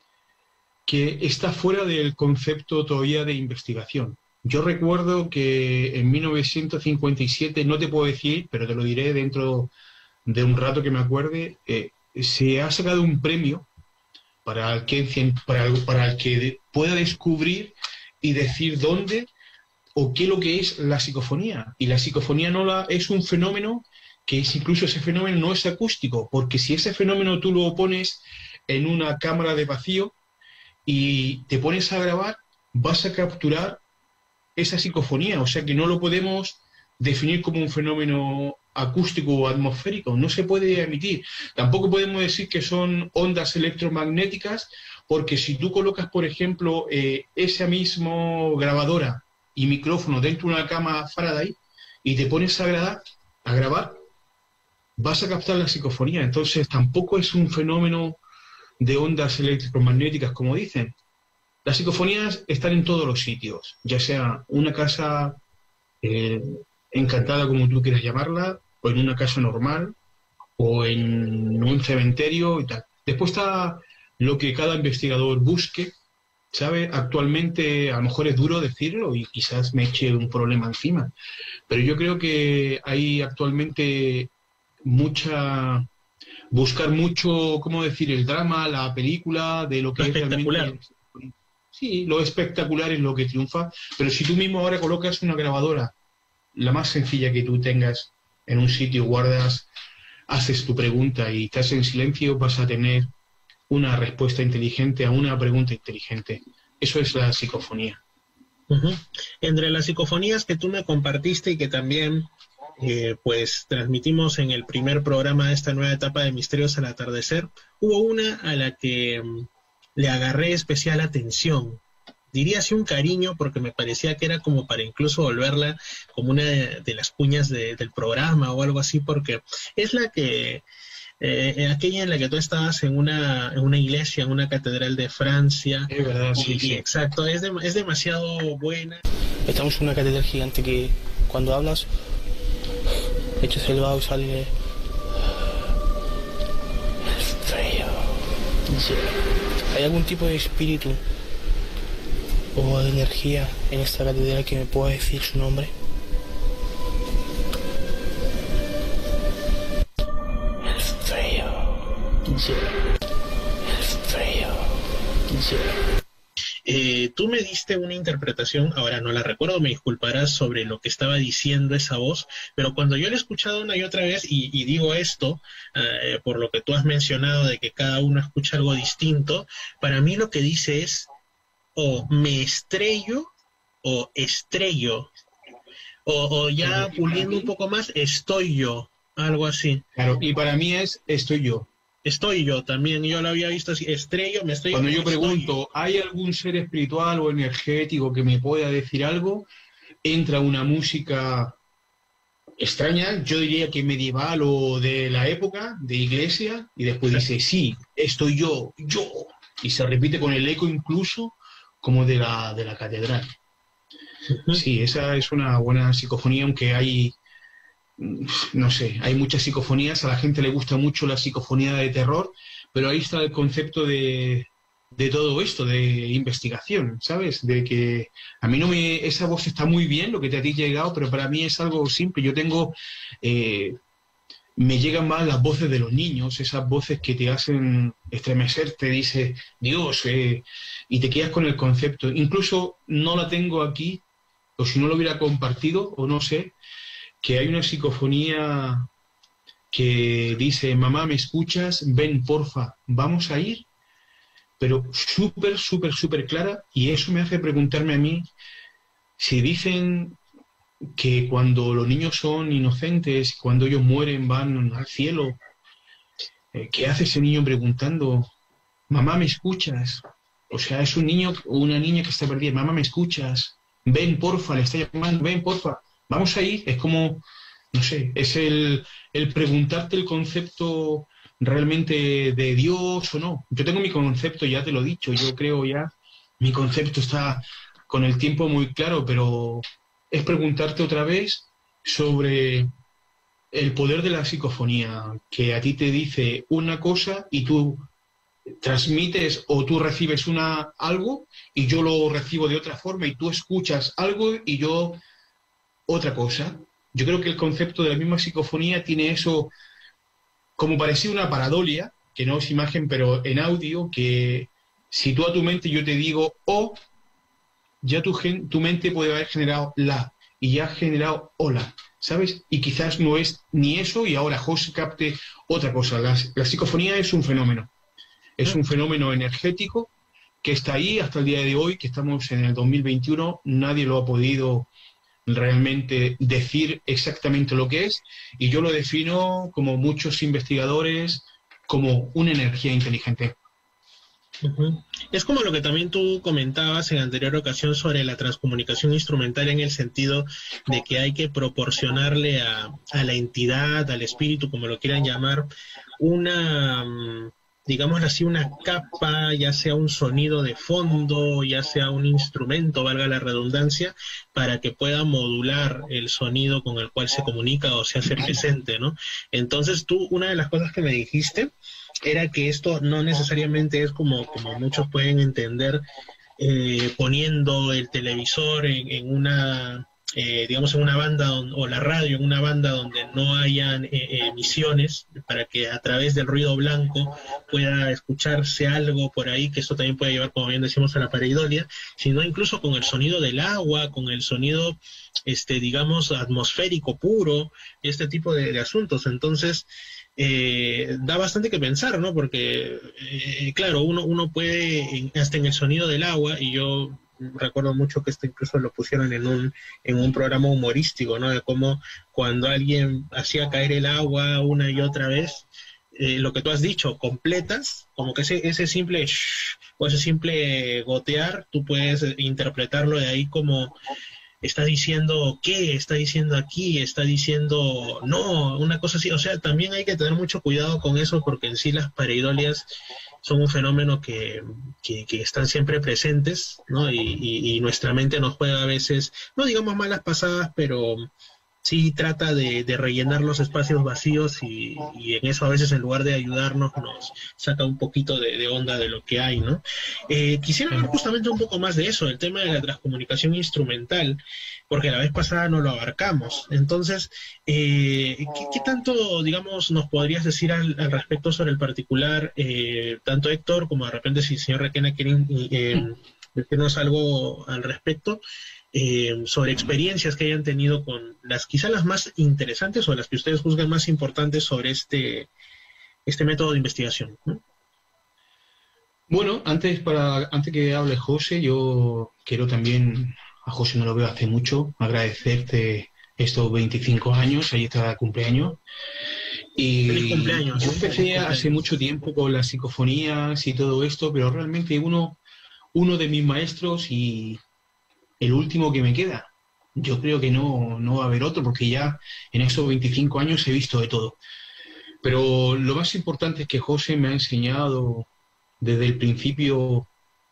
que está fuera del concepto todavía de investigación. Yo recuerdo que en mil novecientos cincuenta y siete, no te puedo decir, pero te lo diré dentro de un rato que me acuerde, eh, se ha sacado un premio para el, que, para, el, para el que pueda descubrir y decir dónde o qué es lo que es la psicofonía. Y la psicofonía no la, es un fenómeno que es, incluso ese fenómeno no es acústico, porque si ese fenómeno tú lo pones en una cámara de vacío y te pones a grabar, vas a capturar esa psicofonía, o sea que no lo podemos definir como un fenómeno acústico o atmosférico, no se puede emitir. Tampoco podemos decir que son ondas electromagnéticas, porque si tú colocas, por ejemplo, eh, esa misma grabadora y micrófono dentro de una cama Faraday y te pones a grabar, a grabar, vas a captar la psicofonía. Entonces tampoco es un fenómeno de ondas electromagnéticas, como dicen. Las psicofonías están en todos los sitios, ya sea una casa eh, encantada, como tú quieras llamarla, o en una casa normal, o en un cementerio y tal. Después está lo que cada investigador busque, ¿sabe? Actualmente a lo mejor es duro decirlo y quizás me eche un problema encima, pero yo creo que hay actualmente mucha... buscar mucho, ¿cómo decir?, el drama, la película, de lo que es realmente... Sí, lo espectacular es lo que triunfa, pero si tú mismo ahora colocas una grabadora, la más sencilla que tú tengas en un sitio, guardas, haces tu pregunta y estás en silencio, vas a tener una respuesta inteligente a una pregunta inteligente. Eso es la psicofonía.
Uh-huh. Entre las psicofonías que tú me compartiste y que también eh, pues transmitimos en el primer programa de esta nueva etapa de Misterios al Atardecer, hubo una a la que um, le agarré especial atención. Diría así un cariño, porque me parecía que era como para incluso volverla como una de, de las cuñas de, del programa o algo así, porque es la que, eh, aquella en la que tú estabas en una, en una iglesia, en una catedral de Francia.
Es verdad, sí,
y,
sí.
Exacto, es, de, es demasiado buena.
Estamos en una catedral gigante que cuando hablas, echas el vaho y sale... frío. Sí. ¿Hay algún tipo de espíritu o de energía en esta catedral que me pueda decir su nombre? El frío. Sí. El frío. Sí.
Eh, tú me diste una interpretación, ahora no la recuerdo, me disculparás, sobre lo que estaba diciendo esa voz, pero cuando yo la he escuchado una y otra vez, y, y digo esto, eh, por lo que tú has mencionado de que cada uno escucha algo distinto, para mí lo que dice es o me estrello o estrello, o, o ya puliendo un poco más, estoy yo, algo así.
Claro, y para mí es estoy yo.
Estoy yo también, yo lo había visto así, estrello, me estoy...
Cuando yo
estoy...
pregunto, ¿hay algún ser espiritual o energético que me pueda decir algo? Entra una música extraña, yo diría que medieval o de la época, de iglesia, y después dice, sí, estoy yo, yo, y se repite con el eco incluso como de la, de la catedral. Uh-huh. Sí, esa es una buena psicofonía, aunque hay... no sé, hay muchas psicofonías, a la gente le gusta mucho la psicofonía de terror, pero ahí está el concepto de, de todo esto, de investigación, ¿sabes? De que a mí no me... esa voz está muy bien, lo que te ha llegado, pero para mí es algo simple. Yo tengo... Eh, me llegan más las voces de los niños, esas voces que te hacen estremecer, te dice, Dios, eh, y te quedas con el concepto. Incluso no la tengo aquí, o si no lo hubiera compartido, o no sé, que hay una psicofonía que dice, mamá, ¿me escuchas? Ven, porfa, vamos a ir. Pero súper, súper, súper clara, y eso me hace preguntarme a mí si dicen que cuando los niños son inocentes, cuando ellos mueren van al cielo, eh, ¿qué hace ese niño preguntando, mamá, ¿me escuchas? O sea, es un niño o una niña que está perdida, mamá, ¿me escuchas? Ven, porfa, le está llamando, ven, porfa, vamos a ir. Es como, no sé, es el, el preguntarte el concepto realmente de Dios o no. Yo tengo mi concepto, ya te lo he dicho, yo creo ya, mi concepto está con el tiempo muy claro, pero es preguntarte otra vez sobre el poder de la psicofonía, que a ti te dice una cosa y tú transmites o tú recibes una algo y yo lo recibo de otra forma y tú escuchas algo y yo otra cosa. Yo creo que el concepto de la misma psicofonía tiene eso como parecido una paradolia, que no es imagen, pero en audio, que si tú a tu mente yo te digo O, ya tu, gen, tu mente puede haber generado la, y ya ha generado hola, ¿sabes? Y quizás no es ni eso, y ahora José capte otra cosa. La, la psicofonía es un fenómeno, es un fenómeno energético que está ahí hasta el día de hoy, que estamos en el dos mil veintiuno, nadie lo ha podido realmente decir exactamente lo que es, y yo lo defino, como muchos investigadores, como una energía inteligente.
Uh-huh. Es como lo que también tú comentabas en anterior ocasión sobre la transcomunicación instrumental, en el sentido de que hay que proporcionarle a, a la entidad, al espíritu, como lo quieran llamar, una, digámoslo así, una capa, ya sea un sonido de fondo, ya sea un instrumento, valga la redundancia, para que pueda modular el sonido con el cual se comunica o se hace presente, ¿no? Entonces tú, una de las cosas que me dijiste era que esto no necesariamente es como, como muchos pueden entender, eh, poniendo el televisor en, en una, eh, digamos, en una banda, don, o la radio en una banda donde no hayan eh, emisiones, para que a través del ruido blanco pueda escucharse algo por ahí, que esto también puede llevar, como bien decimos, a la pareidolia, sino incluso con el sonido del agua, con el sonido, este, digamos, atmosférico puro, y este tipo de, de asuntos. Entonces, Eh, da bastante que pensar, ¿no? Porque, eh, claro, uno, uno puede, hasta en el sonido del agua, y yo recuerdo mucho que esto incluso lo pusieron en un, en un programa humorístico, ¿no? De cómo cuando alguien hacía caer el agua una y otra vez, eh, lo que tú has dicho, completas, como que ese, ese simple shh, o ese simple gotear, tú puedes interpretarlo de ahí como está diciendo qué, está diciendo aquí, está diciendo no, una cosa así. O sea, también hay que tener mucho cuidado con eso, porque en sí las pareidolias son un fenómeno que, que, que están siempre presentes, ¿no? Y, y, y nuestra mente nos puede a veces, no digamos malas pasadas, pero sí trata de, de rellenar los espacios vacíos, y, y en eso a veces, en lugar de ayudarnos, nos saca un poquito de, de onda de lo que hay, ¿no? Eh, quisiera hablar justamente un poco más de eso, el tema de la transcomunicación instrumental, porque la vez pasada no lo abarcamos. Entonces, eh, ¿qué, ¿qué tanto, digamos, nos podrías decir al, al respecto sobre el particular, eh, tanto Héctor como de repente si el señor Requena quieren eh, decirnos algo al respecto? Eh, sobre experiencias que hayan tenido con las, quizá las más interesantes o las que ustedes juzgan más importantes sobre este, este método de investigación, ¿no?
Bueno, antes, para, antes que hable José, yo quiero también, a José no lo veo hace mucho, agradecerte estos veinticinco años, ahí está el cumpleaños. Y
feliz cumpleaños.
Yo empecé
Feliz
hace mucho tiempo con las psicofonías y todo esto, pero realmente uno, uno de mis maestros y el último que me queda, yo creo que no, no va a haber otro, porque ya en esos veinticinco años he visto de todo. Pero lo más importante es que José me ha enseñado desde el principio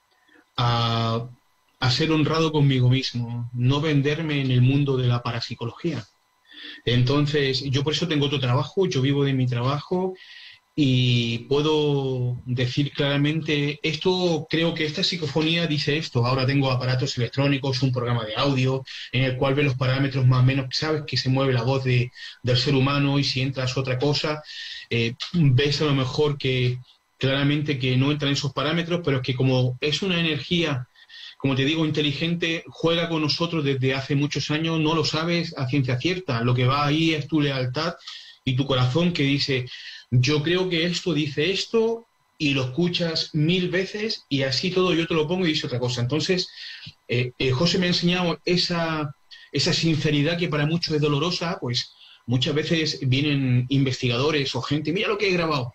a, a ser honrado conmigo mismo, no venderme en el mundo de la parapsicología. Entonces, yo por eso tengo otro trabajo, yo vivo de mi trabajo, y puedo decir claramente, esto, creo que esta psicofonía dice esto. Ahora tengo aparatos electrónicos, un programa de audio en el cual ve los parámetros más o menos, sabes que se mueve la voz de, del ser humano, y si entras otra cosa, eh, ves a lo mejor que claramente que no entran esos parámetros, pero es que como es una energía, como te digo, inteligente, juega con nosotros desde hace muchos años, no lo sabes a ciencia cierta. Lo que va ahí es tu lealtad y tu corazón que dice, yo creo que esto dice esto, y lo escuchas mil veces y así todo yo te lo pongo y dice otra cosa. Entonces, eh, eh, José me ha enseñado esa, esa sinceridad que para muchos es dolorosa, pues muchas veces vienen investigadores o gente, mira lo que he grabado.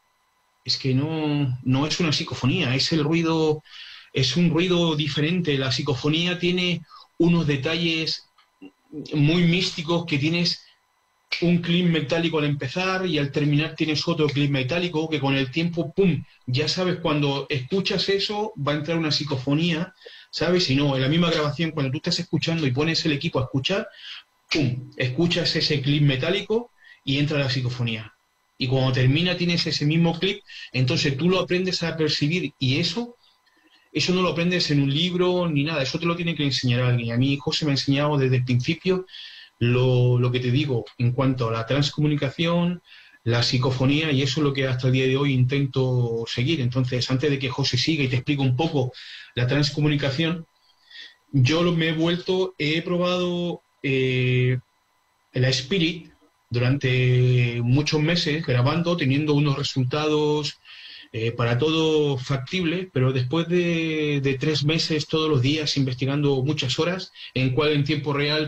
Es que no, no es una psicofonía, es el ruido, es un ruido diferente. La psicofonía tiene unos detalles muy místicos, que tienes un clip metálico al empezar y al terminar tienes otro clip metálico que con el tiempo, ¡pum!, ya sabes cuando escuchas eso va a entrar una psicofonía, ¿sabes? Y no, en la misma grabación, cuando tú estás escuchando y pones el equipo a escuchar, ¡pum!, escuchas ese clip metálico y entra la psicofonía. Y cuando termina tienes ese mismo clip, entonces tú lo aprendes a percibir, y eso, eso no lo aprendes en un libro ni nada, eso te lo tiene que enseñar alguien. A mí José me ha enseñado desde el principio lo, lo que te digo en cuanto a la transcomunicación, la psicofonía, y eso es lo que hasta el día de hoy intento seguir. Entonces, antes de que José siga y te explique un poco la transcomunicación, yo lo, me he vuelto, he probado eh, la Spirit durante muchos meses grabando, teniendo unos resultados eh, para todo factibles, pero después de, de tres meses todos los días investigando muchas horas, en cual en tiempo real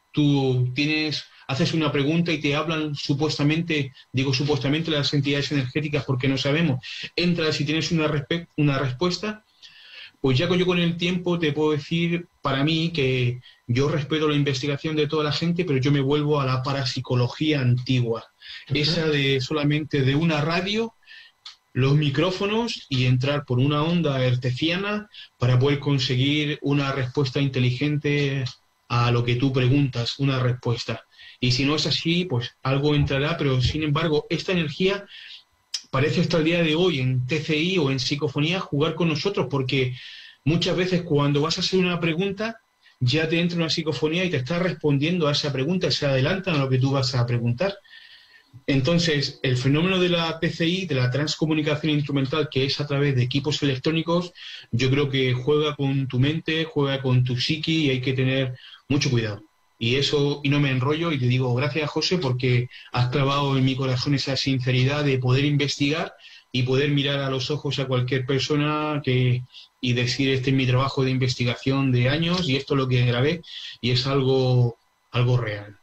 tú tienes, haces una pregunta y te hablan supuestamente, digo supuestamente, las entidades energéticas porque no sabemos, entras y tienes una, respe- una respuesta. Pues ya yo con el tiempo te puedo decir, para mí, que yo respeto la investigación de toda la gente, pero yo me vuelvo a la parapsicología antigua. Uh-huh. Esa de solamente de una radio, los micrófonos y entrar por una onda hertziana para poder conseguir una respuesta inteligente a lo que tú preguntas, una respuesta. Y si no es así, pues algo entrará, pero sin embargo, esta energía parece hasta el día de hoy en T C I o en psicofonía jugar con nosotros, porque muchas veces cuando vas a hacer una pregunta ya te entra una psicofonía y te está respondiendo a esa pregunta, se adelantan a lo que tú vas a preguntar. Entonces, el fenómeno de la T C I, de la transcomunicación instrumental, que es a través de equipos electrónicos, yo creo que juega con tu mente, juega con tu psiqui y hay que tener mucho cuidado. Y eso, y no me enrollo, y te digo gracias, José, porque has clavado en mi corazón esa sinceridad de poder investigar y poder mirar a los ojos a cualquier persona que, y decir, este es mi trabajo de investigación de años y esto es lo que grabé, y es algo, algo real.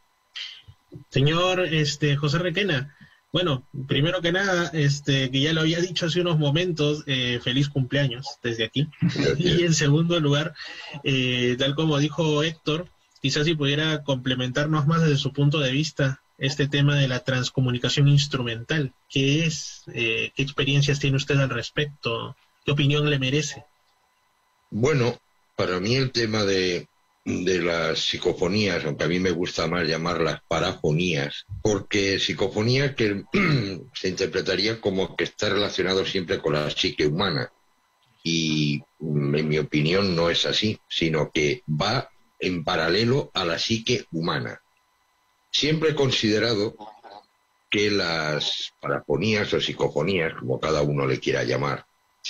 Señor este, José Requena, bueno, primero que nada, este, que ya lo había dicho hace unos momentos, eh, feliz cumpleaños desde aquí. Y en segundo lugar, eh, tal como dijo Héctor, quizás si pudiera complementarnos más desde su punto de vista este tema de la transcomunicación instrumental. ¿Qué es? Eh, ¿Qué experiencias tiene usted al respecto? ¿Qué opinión le merece?
Bueno, para mí el tema de, de las psicofonías, aunque a mí me gusta más llamarlas parafonías, porque psicofonía que se interpretaría como que está relacionado siempre con la psique humana. Y en mi opinión no es así, sino que va en paralelo a la psique humana. Siempre he considerado que las parafonías o psicofonías, como cada uno le quiera llamar,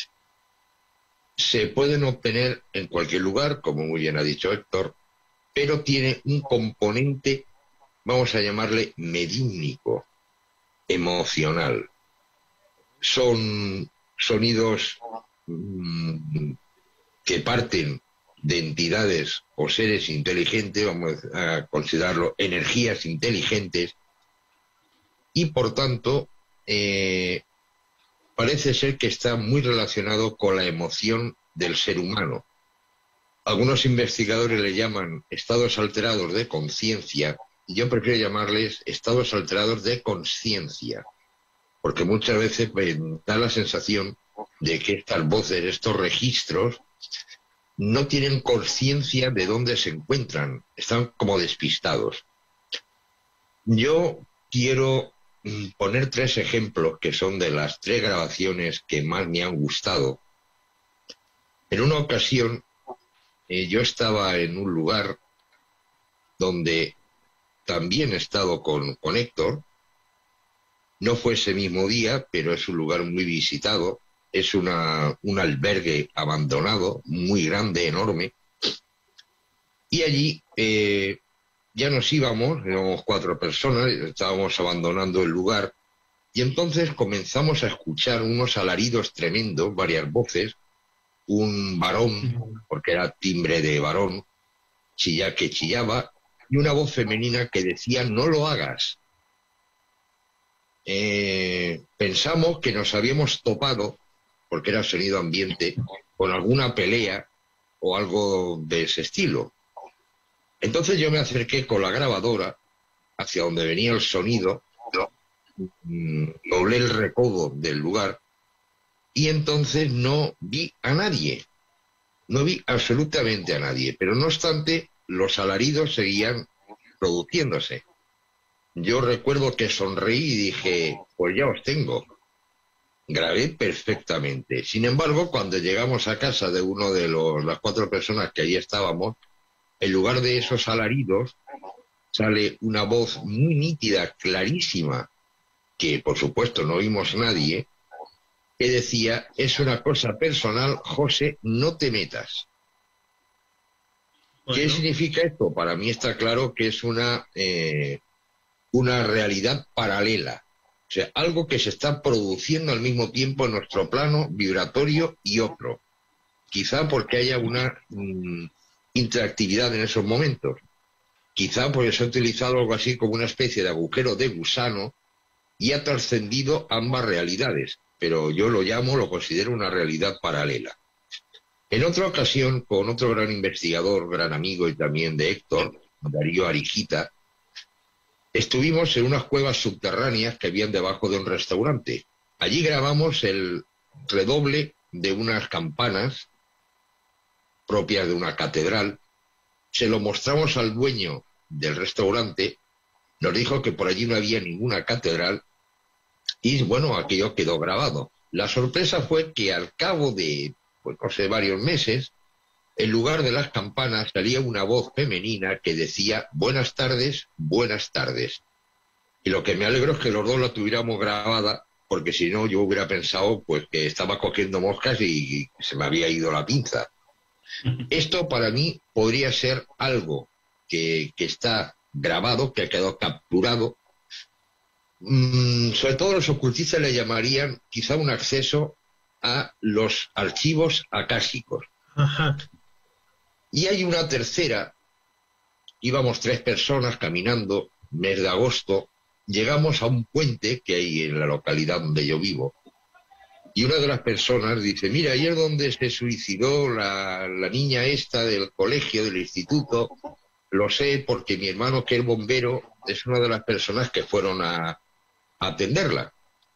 se pueden obtener en cualquier lugar, como muy bien ha dicho Héctor, pero tiene un componente, vamos a llamarle mediúnico, emocional. Son sonidos mmm, que parten de entidades o seres inteligentes, vamos a considerarlo energías inteligentes, y por tanto eh, parece ser que está muy relacionado con la emoción del ser humano. Algunos investigadores le llaman estados alterados de conciencia, y yo prefiero llamarles estados alterados de consciencia, porque muchas veces me da la sensación de que estas voces, estos registros, no tienen conciencia de dónde se encuentran, están como despistados. Yo quiero poner tres ejemplos que son de las tres grabaciones que más me han gustado. En una ocasión, eh, yo estaba en un lugar donde también he estado con, con Héctor. No fue ese mismo día, pero es un lugar muy visitado. Es una, un albergue abandonado, muy grande, enorme. Y allí, eh, ya nos íbamos, éramos cuatro personas, estábamos abandonando el lugar, y entonces comenzamos a escuchar unos alaridos tremendos, varias voces, un varón, porque era timbre de varón, chilla que chillaba, y una voz femenina que decía, no lo hagas. Eh, pensamos que nos habíamos topado, porque era sonido ambiente, con alguna pelea o algo de ese estilo. Entonces yo me acerqué con la grabadora hacia donde venía el sonido, doblé el recodo del lugar y entonces no vi a nadie, no vi absolutamente a nadie, pero no obstante los alaridos seguían produciéndose. Yo recuerdo que sonreí y dije, pues ya os tengo. Grabé perfectamente. Sin embargo, cuando llegamos a casa de uno de los, las cuatro personas que allí estábamos, en lugar de esos alaridos, sale una voz muy nítida, clarísima, que por supuesto no oímos nadie, que decía, es una cosa personal, José, no te metas. Bueno. ¿Qué significa esto? Para mí está claro que es una, eh, una realidad paralela. O sea, algo que se está produciendo al mismo tiempo en nuestro plano vibratorio y otro. Quizá porque haya una mmm, interactividad en esos momentos. Quizá porque se ha utilizado algo así como una especie de agujero de gusano y ha trascendido ambas realidades. Pero yo lo llamo, lo considero una realidad paralela. En otra ocasión, con otro gran investigador, gran amigo y también de Héctor, Darío Arijita, estuvimos en unas cuevas subterráneas que habían debajo de un restaurante. Allí grabamos el redoble de unas campanas propias de una catedral. Se lo mostramos al dueño del restaurante, nos dijo que por allí no había ninguna catedral y bueno, aquello quedó grabado. La sorpresa fue que al cabo de, pues no sé, varios meses, en lugar de las campanas salía una voz femenina que decía buenas tardes, buenas tardes. Y lo que me alegro es que los dos la tuviéramos grabada, porque si no yo hubiera pensado pues que estaba cogiendo moscas y, y se me había ido la pinza. Esto para mí podría ser algo que, que está grabado, que ha quedado capturado. Mm, sobre todo los ocultistas le llamarían quizá un acceso a los archivos acásicos.
Ajá.
Y hay una tercera, íbamos tres personas caminando, mes de agosto, llegamos a un puente que hay en la localidad donde yo vivo, y una de las personas dice, mira, ahí es donde se suicidó la, la niña esta del colegio, del instituto, lo sé porque mi hermano, que es bombero, es una de las personas que fueron a, a atenderla.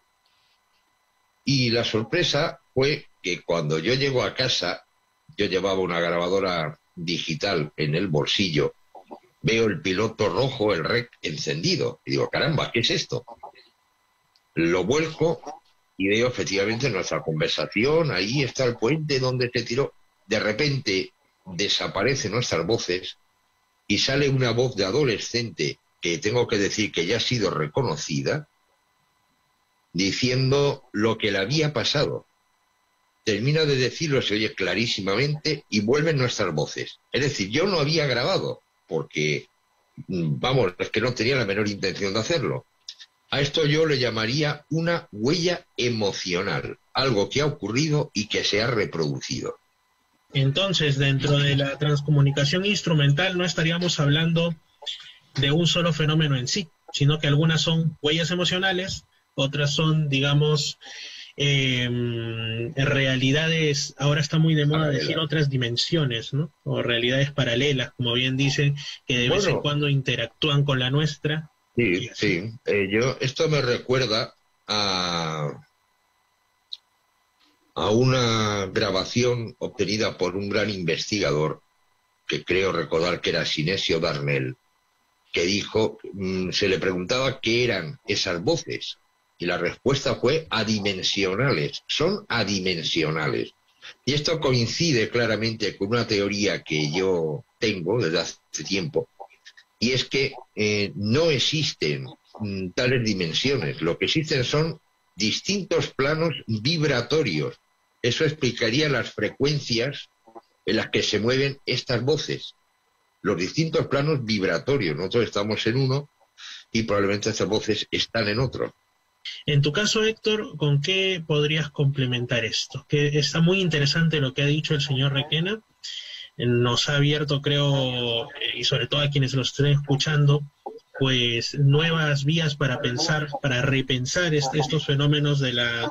Y la sorpresa fue que cuando yo llego a casa, yo llevaba una grabadora digital en el bolsillo, veo el piloto rojo, el rec encendido, y digo, caramba, ¿qué es esto? Lo vuelco y veo efectivamente nuestra conversación, ahí está el puente donde se tiró. De repente desaparecen nuestras voces y sale una voz de adolescente, que tengo que decir que ya ha sido reconocida, diciendo lo que le había pasado. Termina de decirlo, se oye clarísimamente y vuelven nuestras voces. Es decir, yo no había grabado porque, vamos, es que no tenía la menor intención de hacerlo. A esto yo le llamaría una huella emocional, algo que ha ocurrido y que se ha reproducido.
Entonces, dentro de la transcomunicación instrumental no estaríamos hablando de un solo fenómeno en sí, sino que algunas son huellas emocionales, otras son, digamos, Eh, realidades, ahora está muy de moda Paralela. decir otras dimensiones, ¿no? O realidades paralelas, como bien dicen, que de bueno, vez en cuando interactúan con la nuestra.
Sí, sí. Eh, yo, esto me recuerda a, a una grabación obtenida por un gran investigador, que creo recordar que era Sinesio Darnell, que dijo, mmm, se le preguntaba qué eran esas voces. Y la respuesta fue adimensionales, son adimensionales. Y esto coincide claramente con una teoría que yo tengo desde hace tiempo, y es que eh, no existen mm, tales dimensiones, lo que existen son distintos planos vibratorios. Eso explicaría las frecuencias en las que se mueven estas voces. los distintos planos vibratorios. Nosotros estamos en uno y probablemente estas voces están en otro.
En tu caso, Héctor, ¿con qué podrías complementar esto? Que está muy interesante lo que ha dicho el señor Requena. Nos ha abierto, creo, y sobre todo a quienes lo estén escuchando, pues nuevas vías para pensar, para repensar est estos fenómenos de la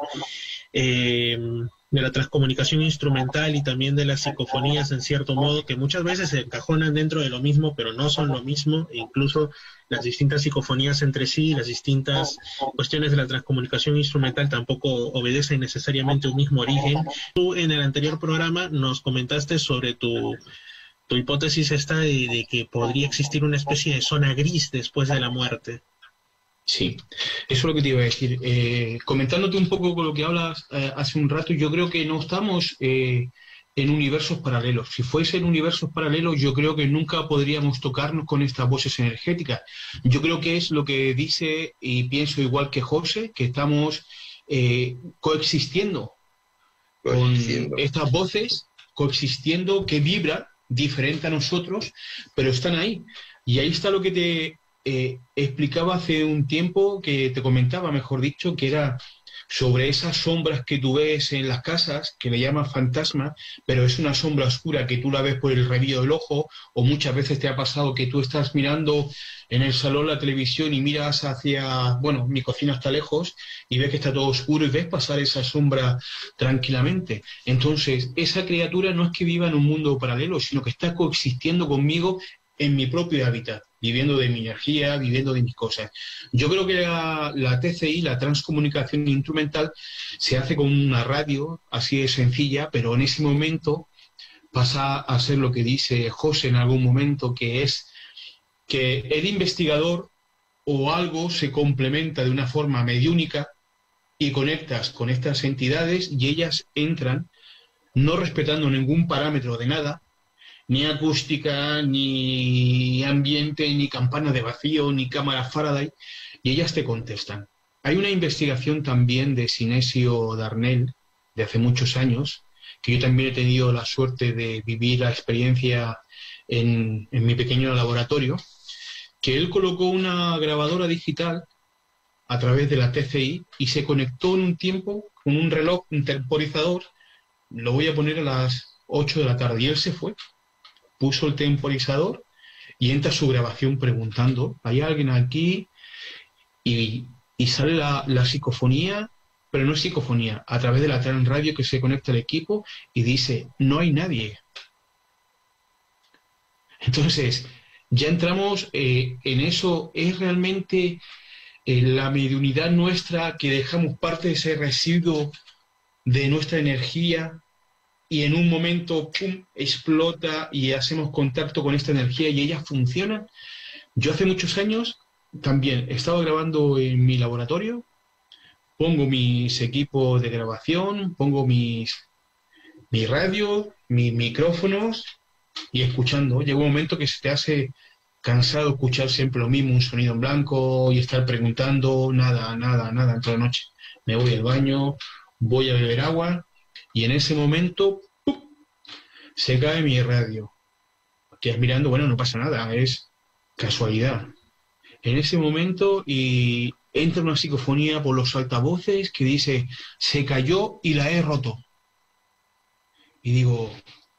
eh, de la transcomunicación instrumental y también de las psicofonías, en cierto modo, que muchas veces se encajonan dentro de lo mismo, pero no son lo mismo, e incluso las distintas psicofonías entre sí, las distintas cuestiones de la transcomunicación instrumental tampoco obedecen necesariamente un mismo origen. Tú en el anterior programa nos comentaste sobre tu, tu hipótesis esta de, de que podría existir una especie de zona gris después de la muerte.
Sí, eso es lo que te iba a decir. Eh, comentándote un poco con lo que hablas eh, hace un rato, yo creo que no estamos eh, en universos paralelos. Si fuesen universos paralelos, yo creo que nunca podríamos tocarnos con estas voces energéticas. Yo creo que es lo que dice, y pienso igual que José, que estamos eh, coexistiendo, coexistiendo con estas voces, coexistiendo, que vibran diferente a nosotros, pero están ahí. Y ahí está lo que te... Eh, explicaba hace un tiempo, que te comentaba, mejor dicho, que era sobre esas sombras que tú ves en las casas, que le llaman fantasma, pero es una sombra oscura que tú la ves por el rabillo del ojo, o muchas veces te ha pasado que tú estás mirando en el salón la televisión y miras hacia, bueno, mi cocina está lejos, y ves que está todo oscuro y ves pasar esa sombra tranquilamente. Entonces, esa criatura no es que viva en un mundo paralelo, sino que está coexistiendo conmigo en mi propio hábitat, viviendo de mi energía, viviendo de mis cosas. Yo creo que la, la T C I, la transcomunicación instrumental, se hace con una radio, así de sencilla, pero en ese momento pasa a ser lo que dice José en algún momento, que es que el investigador o algo se complementa de una forma mediúnica y conectas con estas entidades y ellas entran, no respetando ningún parámetro de nada, ni acústica, ni ambiente, ni campana de vacío, ni cámara Faraday, y ellas te contestan. Hay una investigación también de Sinesio Darnell, de hace muchos años, que yo también he tenido la suerte de vivir la experiencia en, en mi pequeño laboratorio, que él colocó una grabadora digital a través de la T C I y se conectó en un tiempo con un reloj, un temporizador, lo voy a poner a las ocho de la tarde, y él se fue. Puso el temporizador y entra su grabación preguntando, ¿hay alguien aquí? Y, y sale la, la psicofonía, pero no es psicofonía, a través de la tran radio que se conecta al equipo y dice, no hay nadie. Entonces, ya entramos eh, en eso, es realmente eh, la mediunidad nuestra, que dejamos parte de ese residuo de nuestra energía, y en un momento, ¡pum!, explota y hacemos contacto con esta energía y ellas funcionan. Yo hace muchos años también estaba grabando en mi laboratorio, pongo mis equipos de grabación, pongo mis, mi radio, mis micrófonos y escuchando. Llega un momento que se te hace cansado escuchar siempre lo mismo, un sonido en blanco y estar preguntando, nada, nada, nada, en toda la noche. Me voy al baño, voy a beber agua, y en ese momento ¡pum!, se cae mi radio. Que es mirando, bueno, no pasa nada, es casualidad. En ese momento y entra una psicofonía por los altavoces que dice, se cayó y la he roto. Y digo,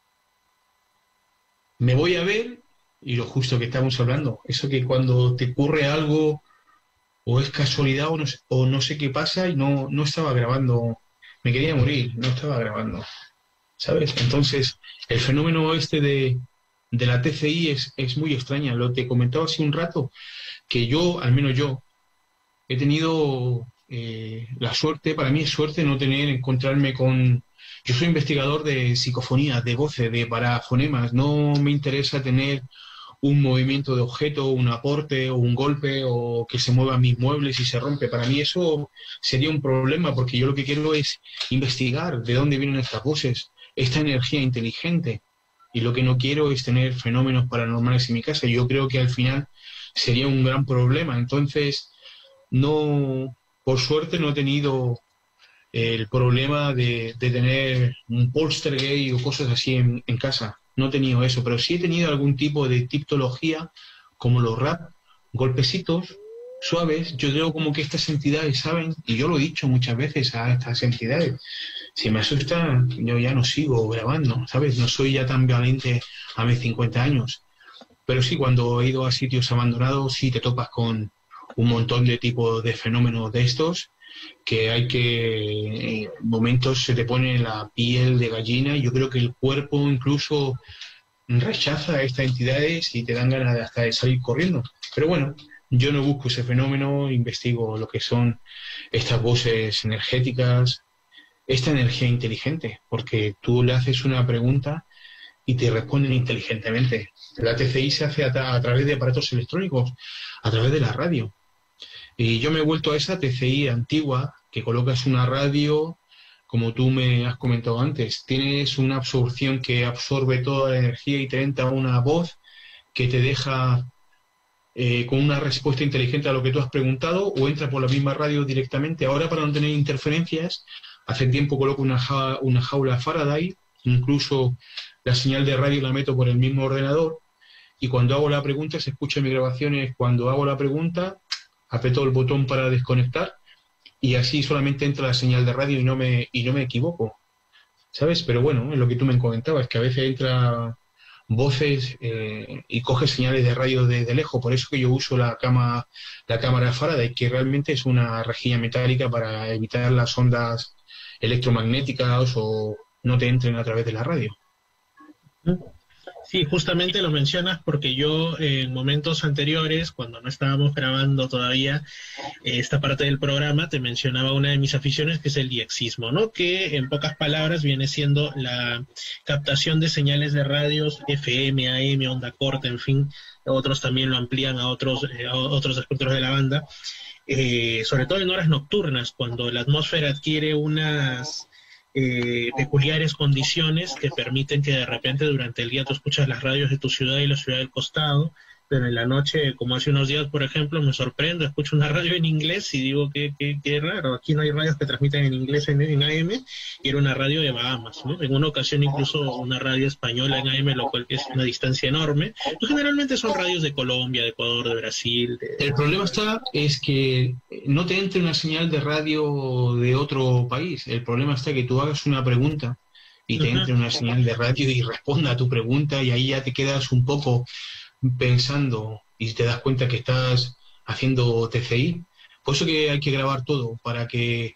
me voy a ver, y lo justo que estamos hablando, eso que cuando te ocurre algo, o es casualidad o no, o no sé qué pasa, y no, no estaba grabando. Me quería morir, no estaba grabando, ¿sabes? Entonces, el fenómeno este de, de la T C I es, es muy extraña. Lo te comentaba hace un rato, que yo, al menos yo, he tenido eh, la suerte, para mí es suerte no tener, encontrarme con... Yo soy investigador de psicofonía, de voces, de parafonemas. No me interesa tener un movimiento de objeto, un aporte o un golpe, o que se muevan mis muebles y se rompe. Para mí eso sería un problema, porque yo lo que quiero es investigar de dónde vienen estas voces, esta energía inteligente, y lo que no quiero es tener fenómenos paranormales en mi casa. Yo creo que al final sería un gran problema. Entonces, no, por suerte no he tenido el problema de, de tener un poltergeist o cosas así en, en casa. no he tenido eso, pero sí he tenido algún tipo de tipología, como los rap, golpecitos suaves. Yo creo como que estas entidades saben, y yo lo he dicho muchas veces a estas entidades, si me asustan, yo ya no sigo grabando, ¿sabes? No soy ya tan valiente a mis cincuenta años. Pero sí, cuando he ido a sitios abandonados, sí te topas con un montón de tipos de fenómenos de estos, que hay que, en momentos se te pone la piel de gallina, y yo creo que el cuerpo incluso rechaza a estas entidades y te dan ganas de hasta de salir corriendo. Pero bueno, yo no busco ese fenómeno, investigo lo que son estas voces energéticas, esta energía inteligente, porque tú le haces una pregunta y te responden inteligentemente. La T C I se hace a, a través de aparatos electrónicos, a través de la radio. Y yo me he vuelto a esa T C I antigua, que colocas una radio, como tú me has comentado antes, tienes una absorción que absorbe toda la energía y te entra una voz que te deja eh, con una respuesta inteligente a lo que tú has preguntado, o entra por la misma radio directamente. Ahora, para no tener interferencias, hace tiempo coloco una, ja una jaula Faraday, incluso la señal de radio la meto por el mismo ordenador, y cuando hago la pregunta se escucha en mis grabaciones. Cuando hago la pregunta, aprieto el botón para desconectar, y así solamente entra la señal de radio y no me, y no me equivoco, ¿sabes? Pero bueno, es lo que tú me comentabas, que a veces entra voces eh, y coge señales de radio de, de lejos. Por eso que yo uso la, cama, la cámara Faraday, que realmente es una rejilla metálica para evitar las ondas electromagnéticas o no te entren a través de la radio.
Sí, justamente lo mencionas porque yo eh, en momentos anteriores, cuando no estábamos grabando todavía eh, esta parte del programa, te mencionaba una de mis aficiones, que es el diexismo, ¿no? Que en pocas palabras viene siendo la captación de señales de radios F M, A M, onda corta, en fin. Otros también lo amplían a otros, eh, a otros espectros de la banda, eh, sobre todo en horas nocturnas, cuando la atmósfera adquiere unas Eh, peculiares condiciones que permiten que de repente durante el día tú escuchas las radios de tu ciudad y la ciudad del costado, pero en la noche, como hace unos días, por ejemplo, me sorprendo, escucho una radio en inglés y digo que, que, que raro, aquí no hay radios que transmiten en inglés en, en A M, y era una radio de Bahamas, ¿no? En una ocasión incluso una radio española en A M, lo cual es una distancia enorme. Pues generalmente son radios de Colombia, de Ecuador, de Brasil. De...
El problema está es que no te entre una señal de radio de otro país. El problema está que tú hagas una pregunta y te uh-huh. entre una señal de radio y responda a tu pregunta, y ahí ya te quedas un poco pensando y te das cuenta que estás haciendo T C I. Por eso que hay que grabar todo, para que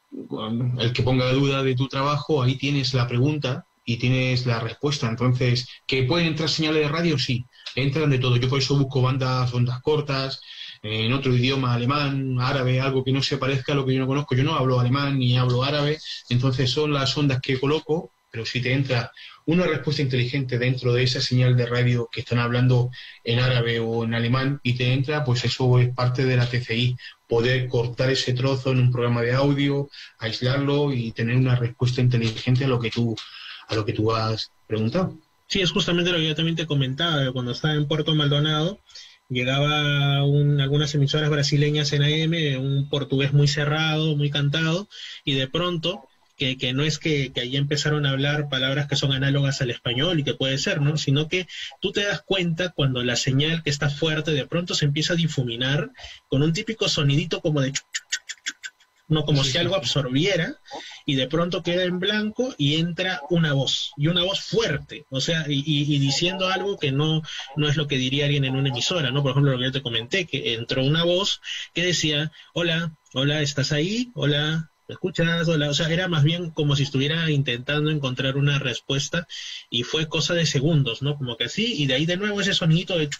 el que ponga duda de tu trabajo, ahí tienes la pregunta y tienes la respuesta. Entonces, ¿que pueden entrar señales de radio? Sí, entran de todo. Yo por eso busco bandas, ondas cortas, en otro idioma, alemán, árabe, algo que no se parezca a lo que yo no conozco. Yo no hablo alemán ni hablo árabe, entonces son las ondas que coloco. Pero si te entra una respuesta inteligente dentro de esa señal de radio que están hablando en árabe o en alemán y te entra, pues eso es parte de la T C I. Poder cortar ese trozo en un programa de audio, aislarlo y tener una respuesta inteligente a lo que tú, a lo que tú has preguntado.
Sí, es justamente lo que yo también te comentaba. Cuando estaba en Puerto Maldonado, llegaba un, algunas emisoras brasileñas en A M, un portugués muy cerrado, muy cantado, y de pronto... Que, que no es que, que ahí empezaron a hablar palabras que son análogas al español y que puede ser, ¿no? Sino que tú te das cuenta cuando la señal que está fuerte de pronto se empieza a difuminar con un típico sonidito como de... no, como si algo absorbiera, y de pronto queda en blanco y entra una voz, y una voz fuerte, o sea, y, y, y diciendo algo que no, no es lo que diría alguien en una emisora, ¿no? Por ejemplo, lo que yo te comenté, que entró una voz que decía, hola, hola, ¿estás ahí? Hola, ¿me escuchas? Hola. O sea, era más bien como si estuviera intentando encontrar una respuesta, y fue cosa de segundos, ¿no? Como que así, y de ahí de nuevo ese sonidito de...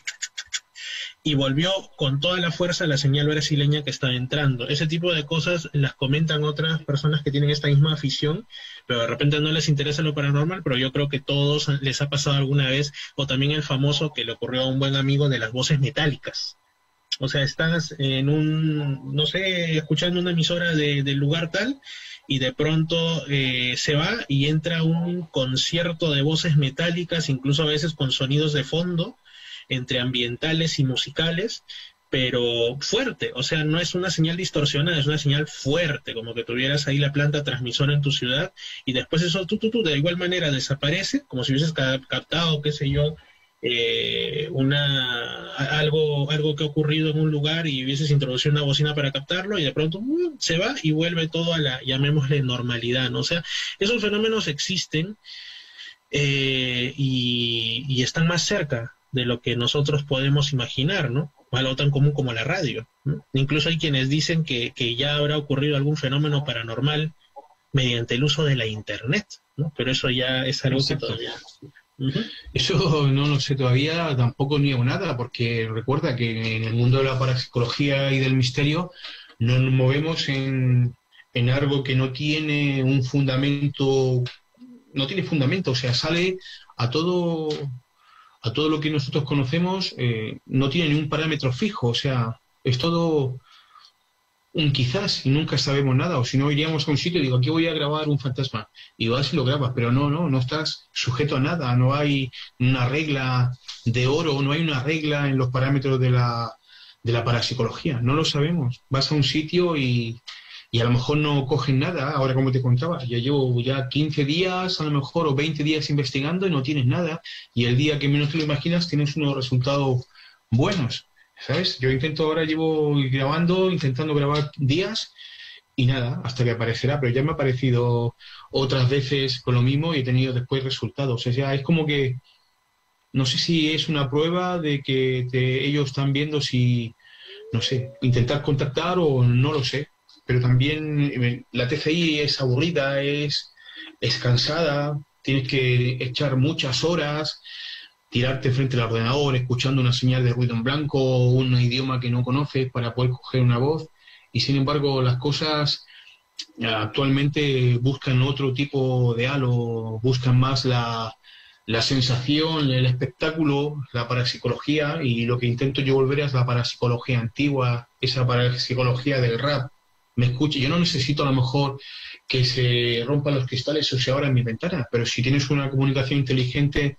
y volvió con toda la fuerza la señal brasileña que estaba entrando. Ese tipo de cosas las comentan otras personas que tienen esta misma afición, pero de repente no les interesa lo paranormal, pero yo creo que todos les ha pasado alguna vez, o también el famoso que le ocurrió a un buen amigo de las voces metálicas. O sea, estás en un, no sé, escuchando una emisora de, del lugar tal, y de pronto eh, se va y entra un concierto de voces metálicas, incluso a veces con sonidos de fondo, entre ambientales y musicales, pero fuerte, o sea, no es una señal distorsionada, es una señal fuerte, como que tuvieras ahí la planta transmisora en tu ciudad, y después eso tú, tú, tú, de igual manera desaparece, como si hubieses ca- captado, qué sé yo, eh, una algo algo que ha ocurrido en un lugar y hubieses introducido una bocina para captarlo, y de pronto uh, se va y vuelve todo a la, llamémosle, normalidad, ¿no? O sea, esos fenómenos existen, eh, y, y están más cerca de lo que nosotros podemos imaginar, ¿no? Algo tan común como la radio, ¿no? Incluso hay quienes dicen que, que ya habrá ocurrido algún fenómeno paranormal mediante el uso de la internet, ¿no? Pero eso ya es algo
Exacto.
que todavía... Uh-huh.
Eso no lo sé todavía, tampoco niego nada, porque recuerda que en el mundo de la parapsicología y del misterio no nos movemos en, en algo que no tiene un fundamento, no tiene fundamento, o sea, sale a todo, a todo lo que nosotros conocemos, eh, no tiene ni un parámetro fijo, o sea, es todo un quizás y nunca sabemos nada, o si no iríamos a un sitio y digo, aquí voy a grabar un fantasma, y vas y lo grabas, pero no, no, no estás sujeto a nada, no hay una regla de oro, no hay una regla en los parámetros de la, de la parapsicología, no lo sabemos, vas a un sitio y, y a lo mejor no cogen nada, ahora como te contaba, yo llevo ya quince días a lo mejor o veinte días investigando y no tienes nada, y el día que menos te lo imaginas tienes unos resultados buenos. ¿Sabes? Yo intento ahora, llevo grabando, intentando grabar días y nada, hasta que aparecerá, pero ya me ha aparecido otras veces con lo mismo y he tenido después resultados. O sea, es como que, no sé si es una prueba de que te, ellos están viendo si, no sé, intentar contactar o no lo sé, pero también la T C I es aburrida, es, es cansada, tienes que echar muchas horas, tirarte frente al ordenador, escuchando una señal de ruido en blanco, un idioma que no conoces para poder coger una voz, y sin embargo las cosas actualmente buscan otro tipo de halo, buscan más la, la sensación, el espectáculo, la parapsicología, y lo que intento yo volver es la parapsicología antigua, esa parapsicología del rap. Me escuche, yo no necesito a lo mejor que se rompan los cristales o se abran mis ventanas, pero si tienes una comunicación inteligente,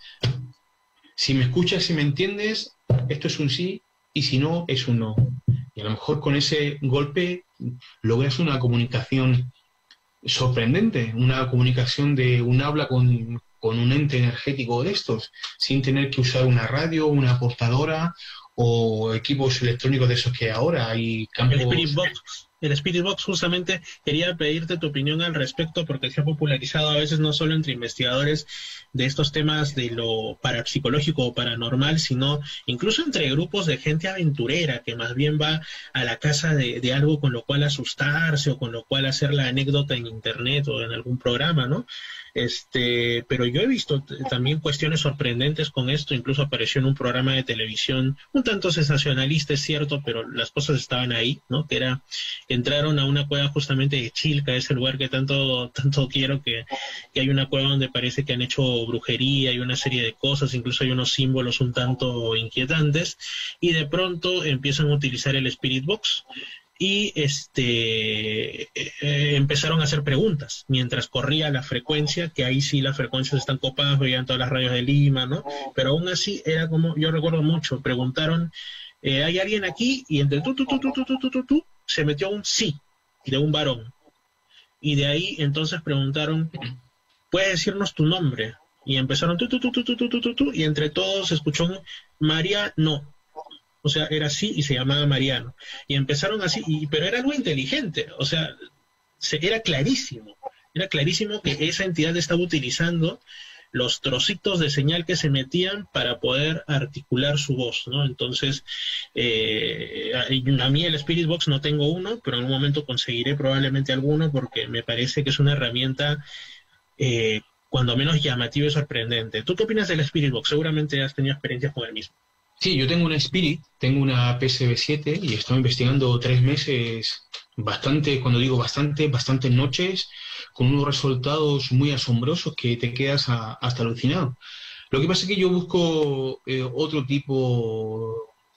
si me escuchas, si me entiendes, esto es un sí, y si no, es un no. Y a lo mejor con ese golpe logras una comunicación sorprendente, una comunicación de un habla con, con un ente energético de estos, sin tener que usar una radio, una portadora o equipos electrónicos de esos que ahora hay campos...
El Spirit Box, el Spirit Box, justamente quería pedirte tu opinión al respecto, porque se ha popularizado a veces no solo entre investigadores de estos temas de lo parapsicológico o paranormal, sino incluso entre grupos de gente aventurera que más bien va a la casa de, de algo con lo cual asustarse o con lo cual hacer la anécdota en internet o en algún programa, ¿no? Este, pero yo he visto t- también cuestiones sorprendentes con esto, incluso apareció en un programa de televisión un tanto sensacionalista, es cierto, pero las cosas estaban ahí, ¿no? Que era, entraron a una cueva justamente de Chilca, ese lugar que tanto, tanto quiero, que, que hay una cueva donde parece que han hecho brujería y una serie de cosas, incluso hay unos símbolos un tanto inquietantes, y de pronto empiezan a utilizar el Spirit Box. Y este eh, empezaron a hacer preguntas mientras corría la frecuencia, que ahí sí las frecuencias están copadas, veían todas las radios de Lima, ¿no? Pero aún así era como, yo recuerdo mucho, preguntaron, eh, ¿hay alguien aquí? Y entre tú, tú, tú, tú, tú, tú, tú, tú, tú, se metió un sí de un varón. Y de ahí entonces preguntaron, ¿puedes decirnos tu nombre? Y empezaron tú, tú, tú, tú, tú, tú, tú, tú, tú, y entre todos se escuchó un María, no. O sea, era así y se llamaba Mariano. Y empezaron así, y, pero era algo inteligente, o sea, se, era clarísimo, era clarísimo que esa entidad estaba utilizando los trocitos de señal que se metían para poder articular su voz, ¿no? Entonces, eh, a, a mí el Spirit Box no tengo uno, pero en un momento conseguiré probablemente alguno, porque me parece que es una herramienta eh, cuando menos llamativa y sorprendente. ¿Tú qué opinas del Spirit Box? Seguramente has tenido experiencias con el mismo.
Sí, yo tengo una Spirit, tengo una P S B siete y estoy investigando tres meses, bastante, cuando digo bastante, bastantes noches, con unos resultados muy asombrosos que te quedas a, hasta alucinado. Lo que pasa es que yo busco eh, otro tipo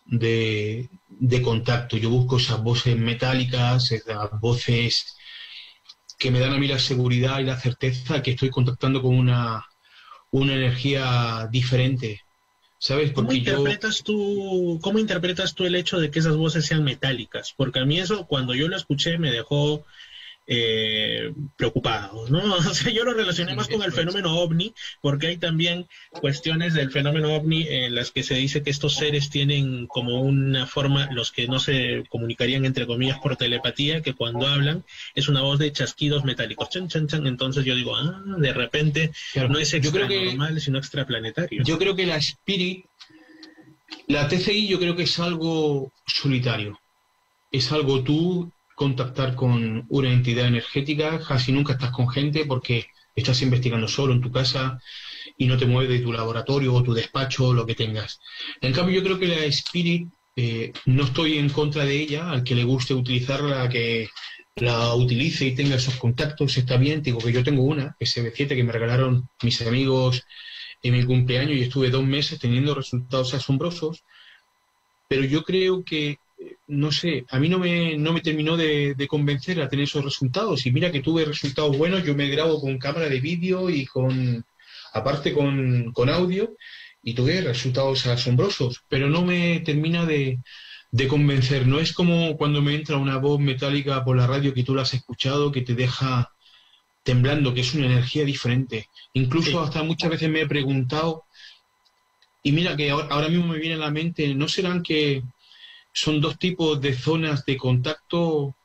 de, de contacto, yo busco esas voces metálicas, esas voces que me dan a mí la seguridad y la certeza que estoy contactando con una, una energía diferente. ¿sabes?
¿Cómo
Porque yo...
interpretas tú, cómo interpretas tú el hecho de que esas voces sean metálicas? Porque a mí eso, cuando yo lo escuché, me dejó eh, preocupado, ¿no? O sea, yo lo relacioné más con el fenómeno ovni, porque hay también cuestiones del fenómeno ovni en las que se dice que estos seres tienen como una forma, los que no se comunicarían entre comillas por telepatía, que cuando hablan es una voz de chasquidos metálicos, chan, chan, chan. Entonces yo digo, ah, de repente
Claro,
no es
yo creo que-
extra normal, sino extraplanetario.
Yo creo que la Spirit, la T C I, yo creo que es algo solitario. Es algo tú contactar con una entidad energética, casi nunca estás con gente porque estás investigando solo en tu casa y no te mueves de tu laboratorio o tu despacho o lo que tengas. En cambio, yo creo que la Spirit, eh, no estoy en contra de ella, al que le guste utilizarla, que la utilice y tenga esos contactos, está bien. Digo que yo tengo una, S B siete, que me regalaron mis amigos en mi cumpleaños y estuve dos meses teniendo resultados asombrosos, pero yo creo que, eh, no sé, a mí no me, no me terminó de, de convencer a tener esos resultados, y mira que tuve resultados buenos. Yo me grabo con cámara de vídeo y con, aparte con, con audio, y tuve resultados asombrosos, pero no me termina de, de convencer. No es como cuando me entra una voz metálica por la radio que tú la has escuchado, que te deja temblando, que es una energía diferente. Incluso
Sí.
hasta muchas veces me he preguntado, y mira que ahora, ahora mismo me viene a la mente, ¿no serán que son dos tipos de zonas de contacto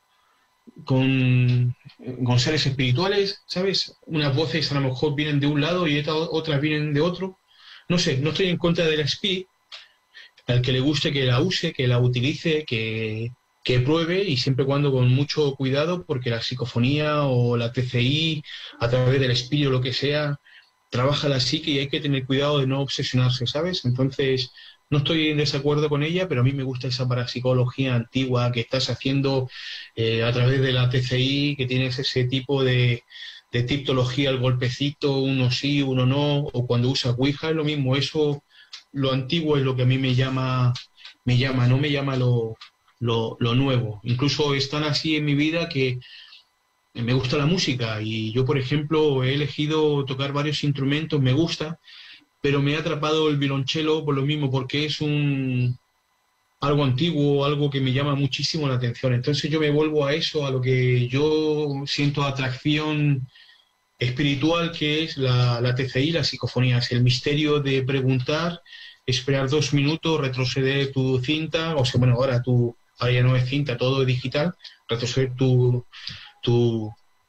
con, con seres espirituales? ¿Sabes? Unas voces a lo mejor vienen de un lado y otras otras vienen de otro. No sé, no estoy en contra de la Spirit. Al que le guste, que la use, que la utilice, que, que pruebe, y siempre y cuando con mucho cuidado, porque la psicofonía o la T C I, a través del espíritu o lo que sea, trabaja la psique y hay que tener cuidado de no obsesionarse, ¿sabes? Entonces, no estoy en desacuerdo con ella, pero a mí me gusta esa parapsicología antigua que estás haciendo eh, a través de la T C I, que tienes ese tipo de, de tipología, el golpecito, uno sí, uno no, o cuando usas Ouija, es lo mismo. Eso, lo antiguo es lo que a mí me llama, me llama, no me llama lo, lo, lo nuevo. Incluso es tan así en mi vida que me gusta la música, y yo, por ejemplo, he elegido tocar varios instrumentos, me gusta, pero me ha atrapado el violonchelo por lo mismo, porque es un algo antiguo, algo que me llama muchísimo la atención. Entonces yo me vuelvo a eso, a lo que yo siento atracción espiritual, que es la, la T C I, las psicofonías, el misterio de preguntar, esperar dos minutos, retroceder tu cinta, o sea, bueno, ahora tu, ahora ya no es cinta, todo es digital, retroceder tu, tu,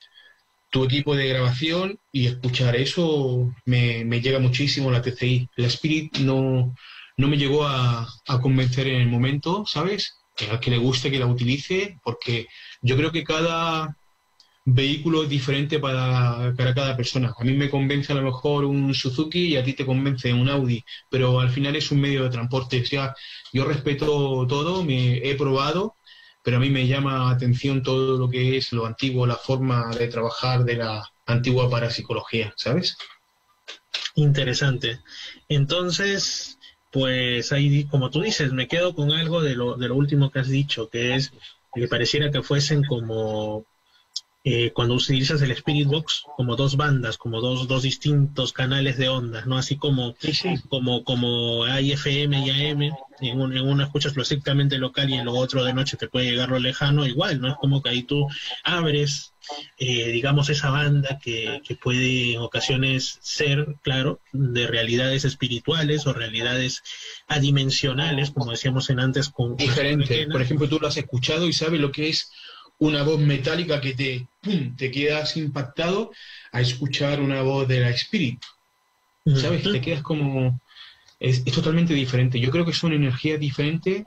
tu equipo de grabación y escuchar. Eso me, me llega muchísimo la T C I. La Spirit no, no me llegó a, a convencer en el momento, ¿sabes? Al que le guste, que la utilice, porque yo creo que cada vehículo es diferente para, para cada persona. A mí me convence a lo mejor un Suzuki y a ti te convence un Audi, pero al final es un medio de transporte. O sea, yo respeto todo, me he probado, pero a mí me llama la atención todo lo que es lo antiguo, la forma de trabajar de la antigua parapsicología, ¿sabes?
Interesante. Entonces, pues ahí, como tú dices, me quedo con algo de lo, de lo último que has dicho, que es que pareciera que fuesen como eh, cuando utilizas el Spirit Box, como dos bandas, como dos, dos distintos canales de ondas, ¿no? Así como,
Sí, sí.
como, como hay F M y A M, en, un, en uno escuchas lo estrictamente local y en lo otro de noche te puede llegar lo lejano, igual, ¿no? Es como que ahí tú abres, eh, digamos, esa banda que, que puede en ocasiones ser, claro, de realidades espirituales o realidades adimensionales, como decíamos en antes, con
Diferente. Por ejemplo, tú lo has escuchado y sabes lo que es una voz metálica que te, ¡pum!, te quedas impactado a escuchar una voz de la Spirit. ¿Sabes? Te quedas como... Es, es totalmente diferente. Yo creo que son energías diferentes,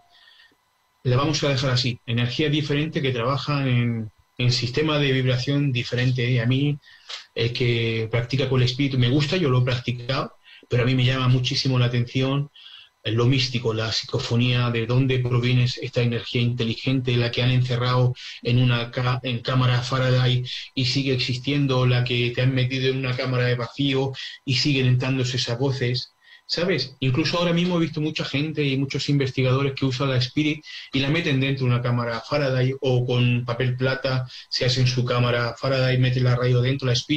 la vamos a dejar así, energías diferentes que trabajan en, en sistemas de vibración diferentes. Y a mí, el que practica con el espíritu, me gusta, yo lo he practicado, pero a mí me llama muchísimo la atención lo místico, la psicofonía, de dónde proviene esta energía inteligente, la que han encerrado en una ca en cámara Faraday y sigue existiendo, la que te han metido en una cámara de vacío y siguen entrándose esas voces, ¿sabes? Incluso ahora mismo he visto mucha gente y muchos investigadores que usan la Spirit y la meten dentro de una cámara Faraday, o con papel plata se hacen su cámara Faraday, meten la radio dentro, la Spirit,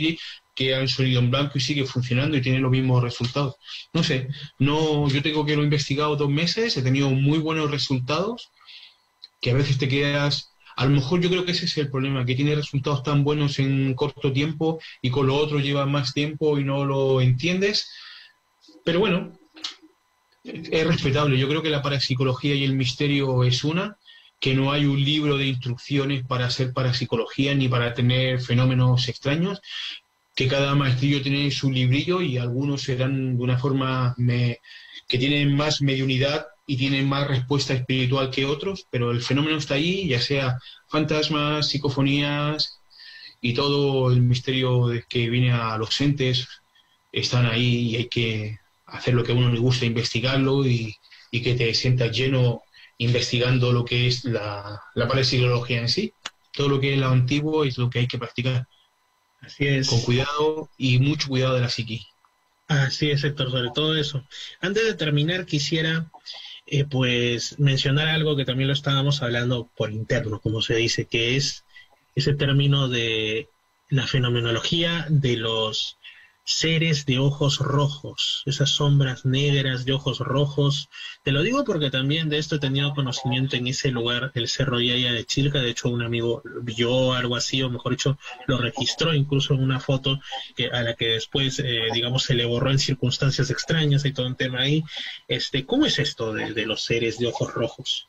que han sonido en blanco y sigue funcionando y tiene los mismos resultados. No sé, no, yo tengo que lo he investigado dos meses, he tenido muy buenos resultados, que a veces te quedas... A lo mejor yo creo que ese es el problema, que tiene resultados tan buenos en corto tiempo y con lo otro lleva más tiempo y no lo entiendes. Pero bueno, es respetable. Yo creo que la parapsicología y el misterio es una, que no hay un libro de instrucciones para hacer parapsicología ni para tener fenómenos extraños, que cada maestrillo tiene su librillo y algunos serán de una forma me, que tienen más mediunidad y tienen más respuesta espiritual que otros, pero el fenómeno está ahí, ya sea fantasmas, psicofonías y todo el misterio de que viene a los entes, están ahí y hay que hacer lo que a uno le gusta, investigarlo y, y que te sientas lleno investigando lo que es la, la parapsicología en sí. Todo lo que es lo antiguo es lo que hay que practicar.
Así es.
Con cuidado y mucho cuidado de la psiqui.
Así es, Héctor, sobre todo eso. Antes de terminar, quisiera eh, pues mencionar algo que también lo estábamos hablando por interno, como se dice, que es ese término de la fenomenología de los seres de ojos rojos, esas sombras negras de ojos rojos. Te lo digo porque también de esto he tenido conocimiento en ese lugar, el Cerro Yaya de Chilca. De hecho, un amigo vio algo así, o mejor dicho, lo registró incluso en una foto que, a la que después, eh, digamos, se le borró en circunstancias extrañas. Hay todo un tema ahí. Este, ¿cómo es esto de, de los seres de ojos rojos?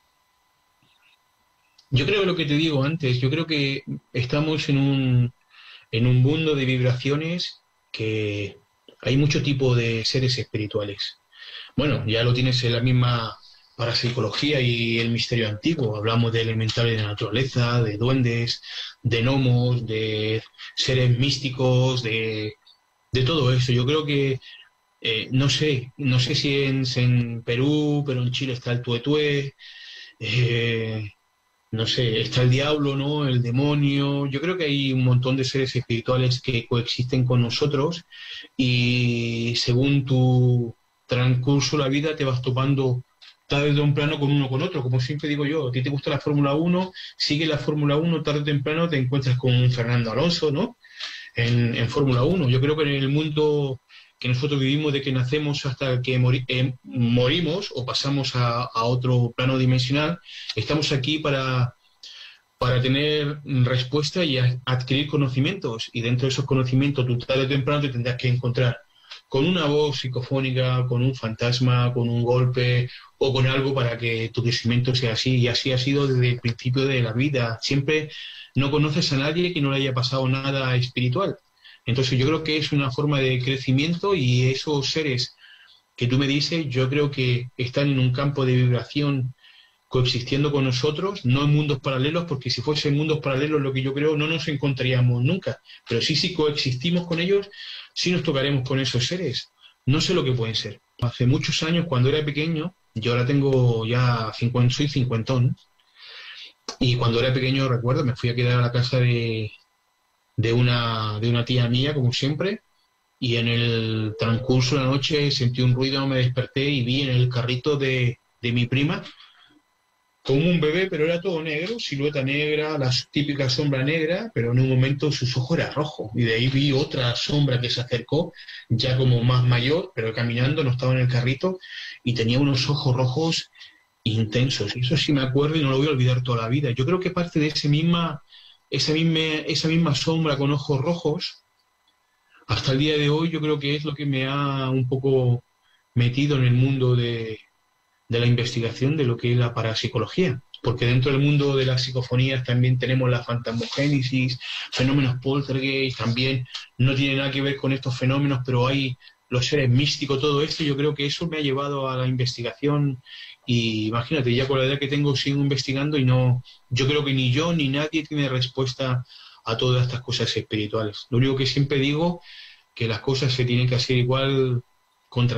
Yo creo lo que te digo antes, yo creo que estamos en un, en un mundo de vibraciones que hay mucho tipo de seres espirituales. Bueno, ya lo tienes en la misma parapsicología y el misterio antiguo. Hablamos de elementales de la naturaleza, de duendes, de gnomos, de seres místicos, de, de todo eso. Yo creo que, eh, no sé, no sé si en, en Perú, pero en Chile está el tuetué, eh, no sé, está el diablo, ¿no? El demonio. Yo creo que hay un montón de seres espirituales que coexisten con nosotros y según tu transcurso de la vida te vas topando tarde o temprano con uno con otro. Como siempre digo yo, a ti te gusta la Fórmula uno, sigue la Fórmula uno, tarde o temprano te encuentras con un Fernando Alonso, ¿no? En, en Fórmula uno. Yo creo que en el mundo que nosotros vivimos de que nacemos hasta que mori eh, morimos o pasamos a, a otro plano dimensional, estamos aquí para, para tener respuesta y a, adquirir conocimientos, y dentro de esos conocimientos tú tarde o temprano te tendrás que encontrar con una voz psicofónica, con un fantasma, con un golpe o con algo para que tu crecimiento sea así, y así ha sido desde el principio de la vida. Siempre no conoces a nadie que no le haya pasado nada espiritual. Entonces yo creo que es una forma de crecimiento, y esos seres que tú me dices, yo creo que están en un campo de vibración coexistiendo con nosotros, no en mundos paralelos, porque si fuesen mundos paralelos lo que yo creo no nos encontraríamos nunca, pero sí, sí coexistimos con ellos, sí nos tocaremos con esos seres. No sé lo que pueden ser. Hace muchos años, cuando era pequeño, yo ahora tengo ya cincuenta, soy cincuentón, y cuando era pequeño, recuerdo, me fui a quedar a la casa de... de una, de una tía mía, como siempre, y en el transcurso de la noche sentí un ruido, me desperté y vi en el carrito de, de mi prima como un bebé, pero era todo negro, silueta negra, la típica sombra negra, pero en un momento sus ojos eran rojos, y de ahí vi otra sombra que se acercó, ya como más mayor, pero caminando, no estaba en el carrito, y tenía unos ojos rojos intensos. Eso sí me acuerdo y no lo voy a olvidar toda la vida. Yo creo que parte de ese misma Esa misma, esa misma sombra con ojos rojos, hasta el día de hoy yo creo que es lo que me ha un poco metido en el mundo de, de la investigación de lo que es la parapsicología, porque dentro del mundo de las psicofonías también tenemos la fantasmogénesis, fenómenos poltergeist, también no tiene nada que ver con estos fenómenos, pero hay los seres místicos, todo esto. Yo creo que eso me ha llevado a la investigación. Y imagínate, ya con la edad que tengo sigo investigando y no, yo creo que ni yo ni nadie tiene respuesta a todas estas cosas espirituales. Lo único que siempre digo, que las cosas se tienen que hacer igual contra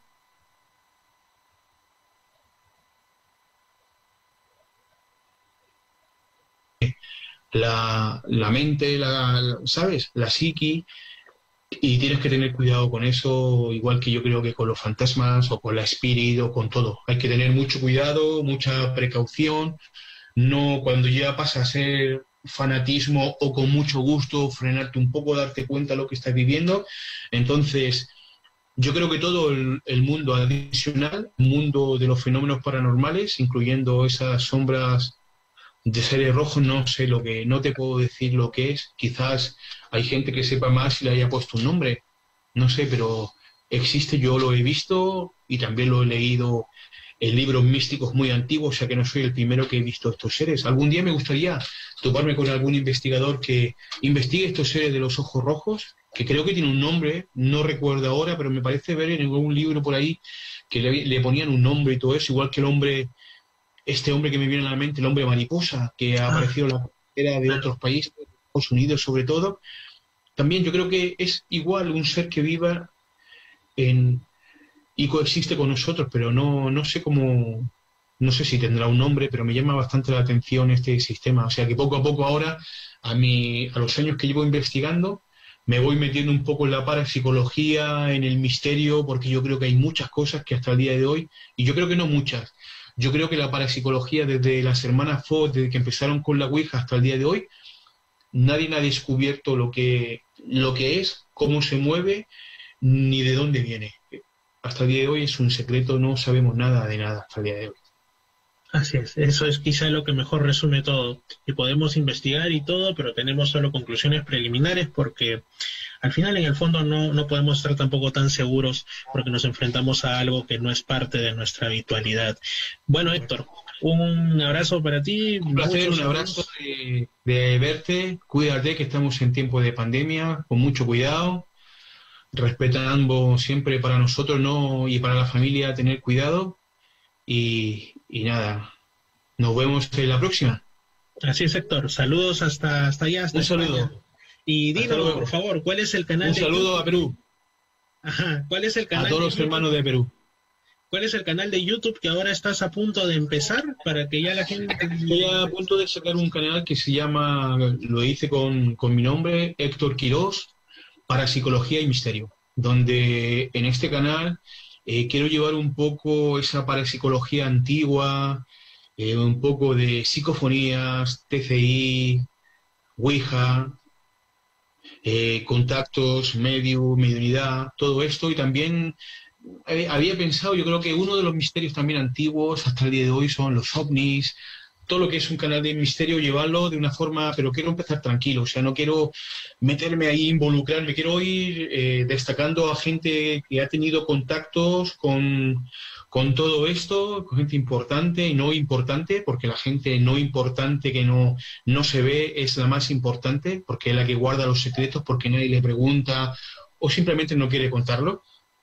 la, la mente, la, ¿sabes? La psiqui. Y tienes que tener cuidado con eso, igual que yo creo que con los fantasmas o con la espíritu o con todo. Hay que tener mucho cuidado, mucha precaución. No, cuando ya pasa a ser fanatismo o con mucho gusto, frenarte un poco, darte cuenta de lo que estás viviendo. Entonces, yo creo que todo el, el mundo adicional, el mundo de los fenómenos paranormales, incluyendo esas sombras de seres rojos, no sé lo que, no te puedo decir lo que es. Quizás hay gente que sepa más y le haya puesto un nombre, no sé, pero existe, yo lo he visto y también lo he leído en libros místicos muy antiguos, o sea que no soy el primero que he visto estos seres. Algún día me gustaría toparme con algún investigador que investigue estos seres de los ojos rojos, que creo que tiene un nombre, no recuerdo ahora, pero me parece ver en algún libro por ahí que le, le ponían un nombre y todo eso, igual que el hombre, este hombre que me viene a la mente, el hombre mariposa, que ha aparecido en la frontera de otros países, Estados Unidos sobre todo. También yo creo que es igual un ser que viva en... y coexiste con nosotros, pero no, no sé cómo, no sé si tendrá un nombre, pero me llama bastante la atención este sistema. O sea que poco a poco ahora, a, mi, a los años que llevo investigando, me voy metiendo un poco en la parapsicología, en el misterio, porque yo creo que hay muchas cosas que hasta el día de hoy, y yo creo que no muchas, yo creo que la parapsicología desde las hermanas Fox, desde que empezaron con la Ouija hasta el día de hoy, nadie ha descubierto lo que, lo que es, cómo se mueve, ni de dónde viene. Hasta el día de hoy es un secreto, no sabemos nada de nada hasta el día de hoy.
Así es, eso es quizá lo que mejor resume todo. Y podemos investigar y todo, pero tenemos solo conclusiones preliminares porque al final en el fondo no, no podemos estar tampoco tan seguros porque nos enfrentamos a algo que no es parte de nuestra habitualidad. Bueno, Héctor, un abrazo para ti.
Un placer, un abrazo de, de verte. Cuídate que estamos en tiempo de pandemia, con mucho cuidado. Respetando siempre para nosotros no y para la familia tener cuidado y, y nada, nos vemos en la próxima.
Así es, Héctor, saludos hasta, hasta allá, hasta
un
España.
Saludo
y dinos por favor, ¿cuál es el canal?
Un
de
saludo
YouTube?
A Perú.
Ajá, ¿cuál es el canal?
A todos los hermanos de Perú.
¿Cuál es el canal de YouTube que ahora estás a punto de empezar para que ya la gente...
Estoy a punto de sacar un canal que se llama, lo hice con, con mi nombre, Héctor Quirós, Parapsicología y Misterio, donde en este canal eh, quiero llevar un poco esa parapsicología antigua, eh, un poco de psicofonías, T C I, Ouija, eh, contactos, medium, mediunidad, todo esto, y también eh, había pensado, yo creo que uno de los misterios también antiguos hasta el día de hoy son los ovnis, todo lo que es un canal de misterio, llevarlo de una forma, pero quiero empezar tranquilo, o sea, no quiero meterme ahí, involucrarme, quiero ir eh, destacando a gente que ha tenido contactos con, con todo esto, con gente importante y no importante, porque la gente no importante que no, no se ve es la más importante, porque es la que guarda los secretos, porque nadie le pregunta o simplemente no quiere contarlo.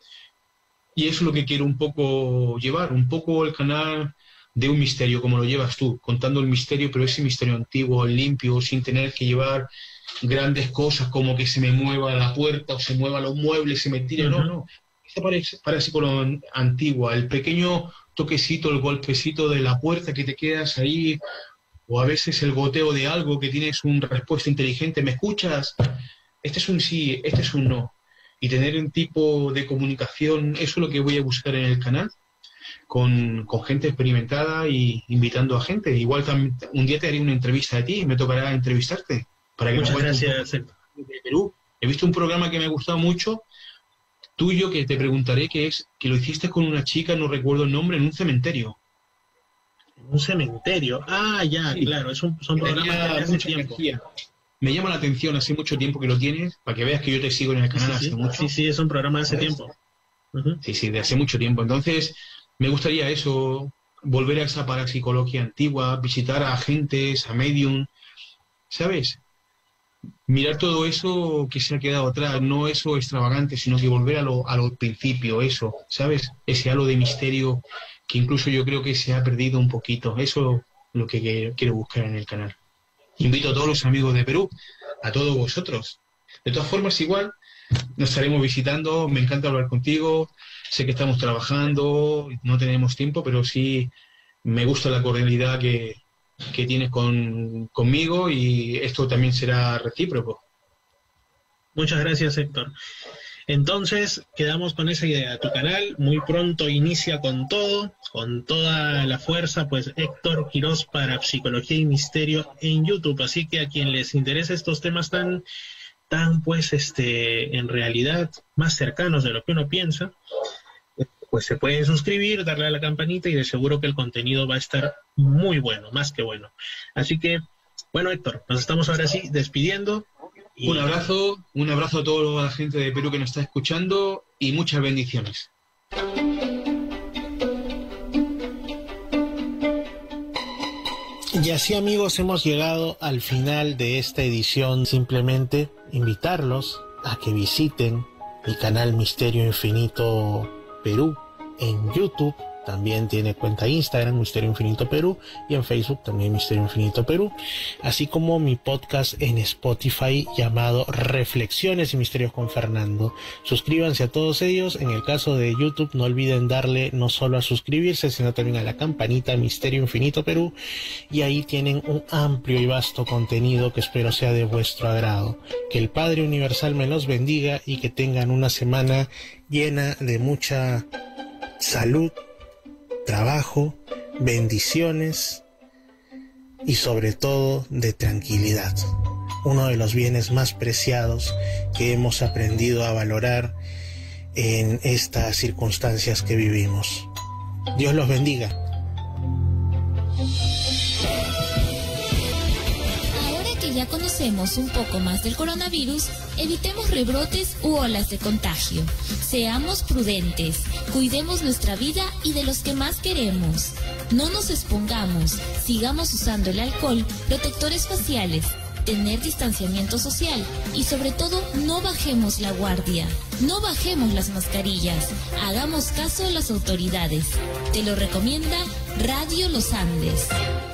Y eso es lo que quiero un poco llevar, un poco el canal de un misterio, como lo llevas tú, contando el misterio, pero ese misterio antiguo, limpio, sin tener que llevar grandes cosas como que se me mueva la puerta o se muevan los muebles, se me tire, uh-huh. no, no. Esa parapsicología antigua, el pequeño toquecito, el golpecito de la puerta que te quedas ahí, o a veces el goteo de algo que tienes una respuesta inteligente, ¿me escuchas? Este es un sí, este es un no. Y tener un tipo de comunicación, eso es lo que voy a buscar en el canal. Con, con gente experimentada y invitando a gente. Igual también, un día te haré una entrevista de ti y me tocará entrevistarte. Para que
Muchas
me
gracias.
De Perú. He visto un programa que me ha gustado mucho, tuyo, que te preguntaré, que es que lo hiciste con una chica, no recuerdo el nombre, en un cementerio.
Un cementerio. Ah, ya, sí. Claro, es un, son programas de hace tiempo. Energía.
Me llama la atención, hace mucho tiempo que lo tienes, para que veas que yo te sigo en el canal
sí, sí,
hace mucho.
Sí, sí, es un programa de hace ¿sabes? tiempo.
Uh-huh. Sí, sí, de hace mucho tiempo. Entonces, me gustaría eso, volver a esa parapsicología antigua, visitar a agentes, a medium, ¿sabes? Mirar todo eso que se ha quedado atrás, no eso extravagante, sino que volver a lo, a lo principio, eso, ¿sabes? Ese halo de misterio que incluso yo creo que se ha perdido un poquito. Eso es lo que quiero buscar en el canal. Invito a todos los amigos de Perú, a todos vosotros. De todas formas, igual, nos estaremos visitando, me encanta hablar contigo, sé que estamos trabajando, no tenemos tiempo, pero sí me gusta la cordialidad que, que tienes con, conmigo y esto también será recíproco.
Muchas gracias, Héctor. Entonces, quedamos con esa idea. Tu canal muy pronto inicia con todo, con toda la fuerza, pues Héctor Quirós para Psicología y Misterio en YouTube. Así que a quien les interese estos temas tan, tan pues, este, en realidad, más cercanos de lo que uno piensa, pues se puede suscribir, darle a la campanita y de seguro que el contenido va a estar muy bueno, más que bueno. Así que, bueno, Héctor, nos estamos ahora sí despidiendo. Y...
Un abrazo, un abrazo a toda la gente de Perú que nos está escuchando y muchas bendiciones.
Y así, amigos, hemos llegado al final de esta edición. Simplemente invitarlos a que visiten mi canal Misterio Infinito Perú en YouTube. También tiene cuenta Instagram, Misterio Infinito Perú, y en Facebook también Misterio Infinito Perú, así como mi podcast en Spotify llamado Reflexiones y Misterios con Fernando. Suscríbanse a todos ellos. En el caso de YouTube, no olviden darle no solo a suscribirse, sino también a la campanita Misterio Infinito Perú, y ahí tienen un amplio y vasto contenido que espero sea de vuestro agrado. Que el Padre Universal me los bendiga y que tengan una semana llena de mucha salud, trabajo, bendiciones y sobre todo de tranquilidad, uno de los bienes más preciados que hemos aprendido a valorar en estas circunstancias que vivimos. Dios los bendiga.
Ya conocemos un poco más del coronavirus, evitemos rebrotes u olas de contagio. Seamos prudentes, cuidemos nuestra vida y de los que más queremos. No nos expongamos, sigamos usando el alcohol, protectores faciales, tener distanciamiento social y sobre todo no bajemos la guardia. No bajemos las mascarillas, hagamos caso a las autoridades. Te lo recomienda Radio Los Andes.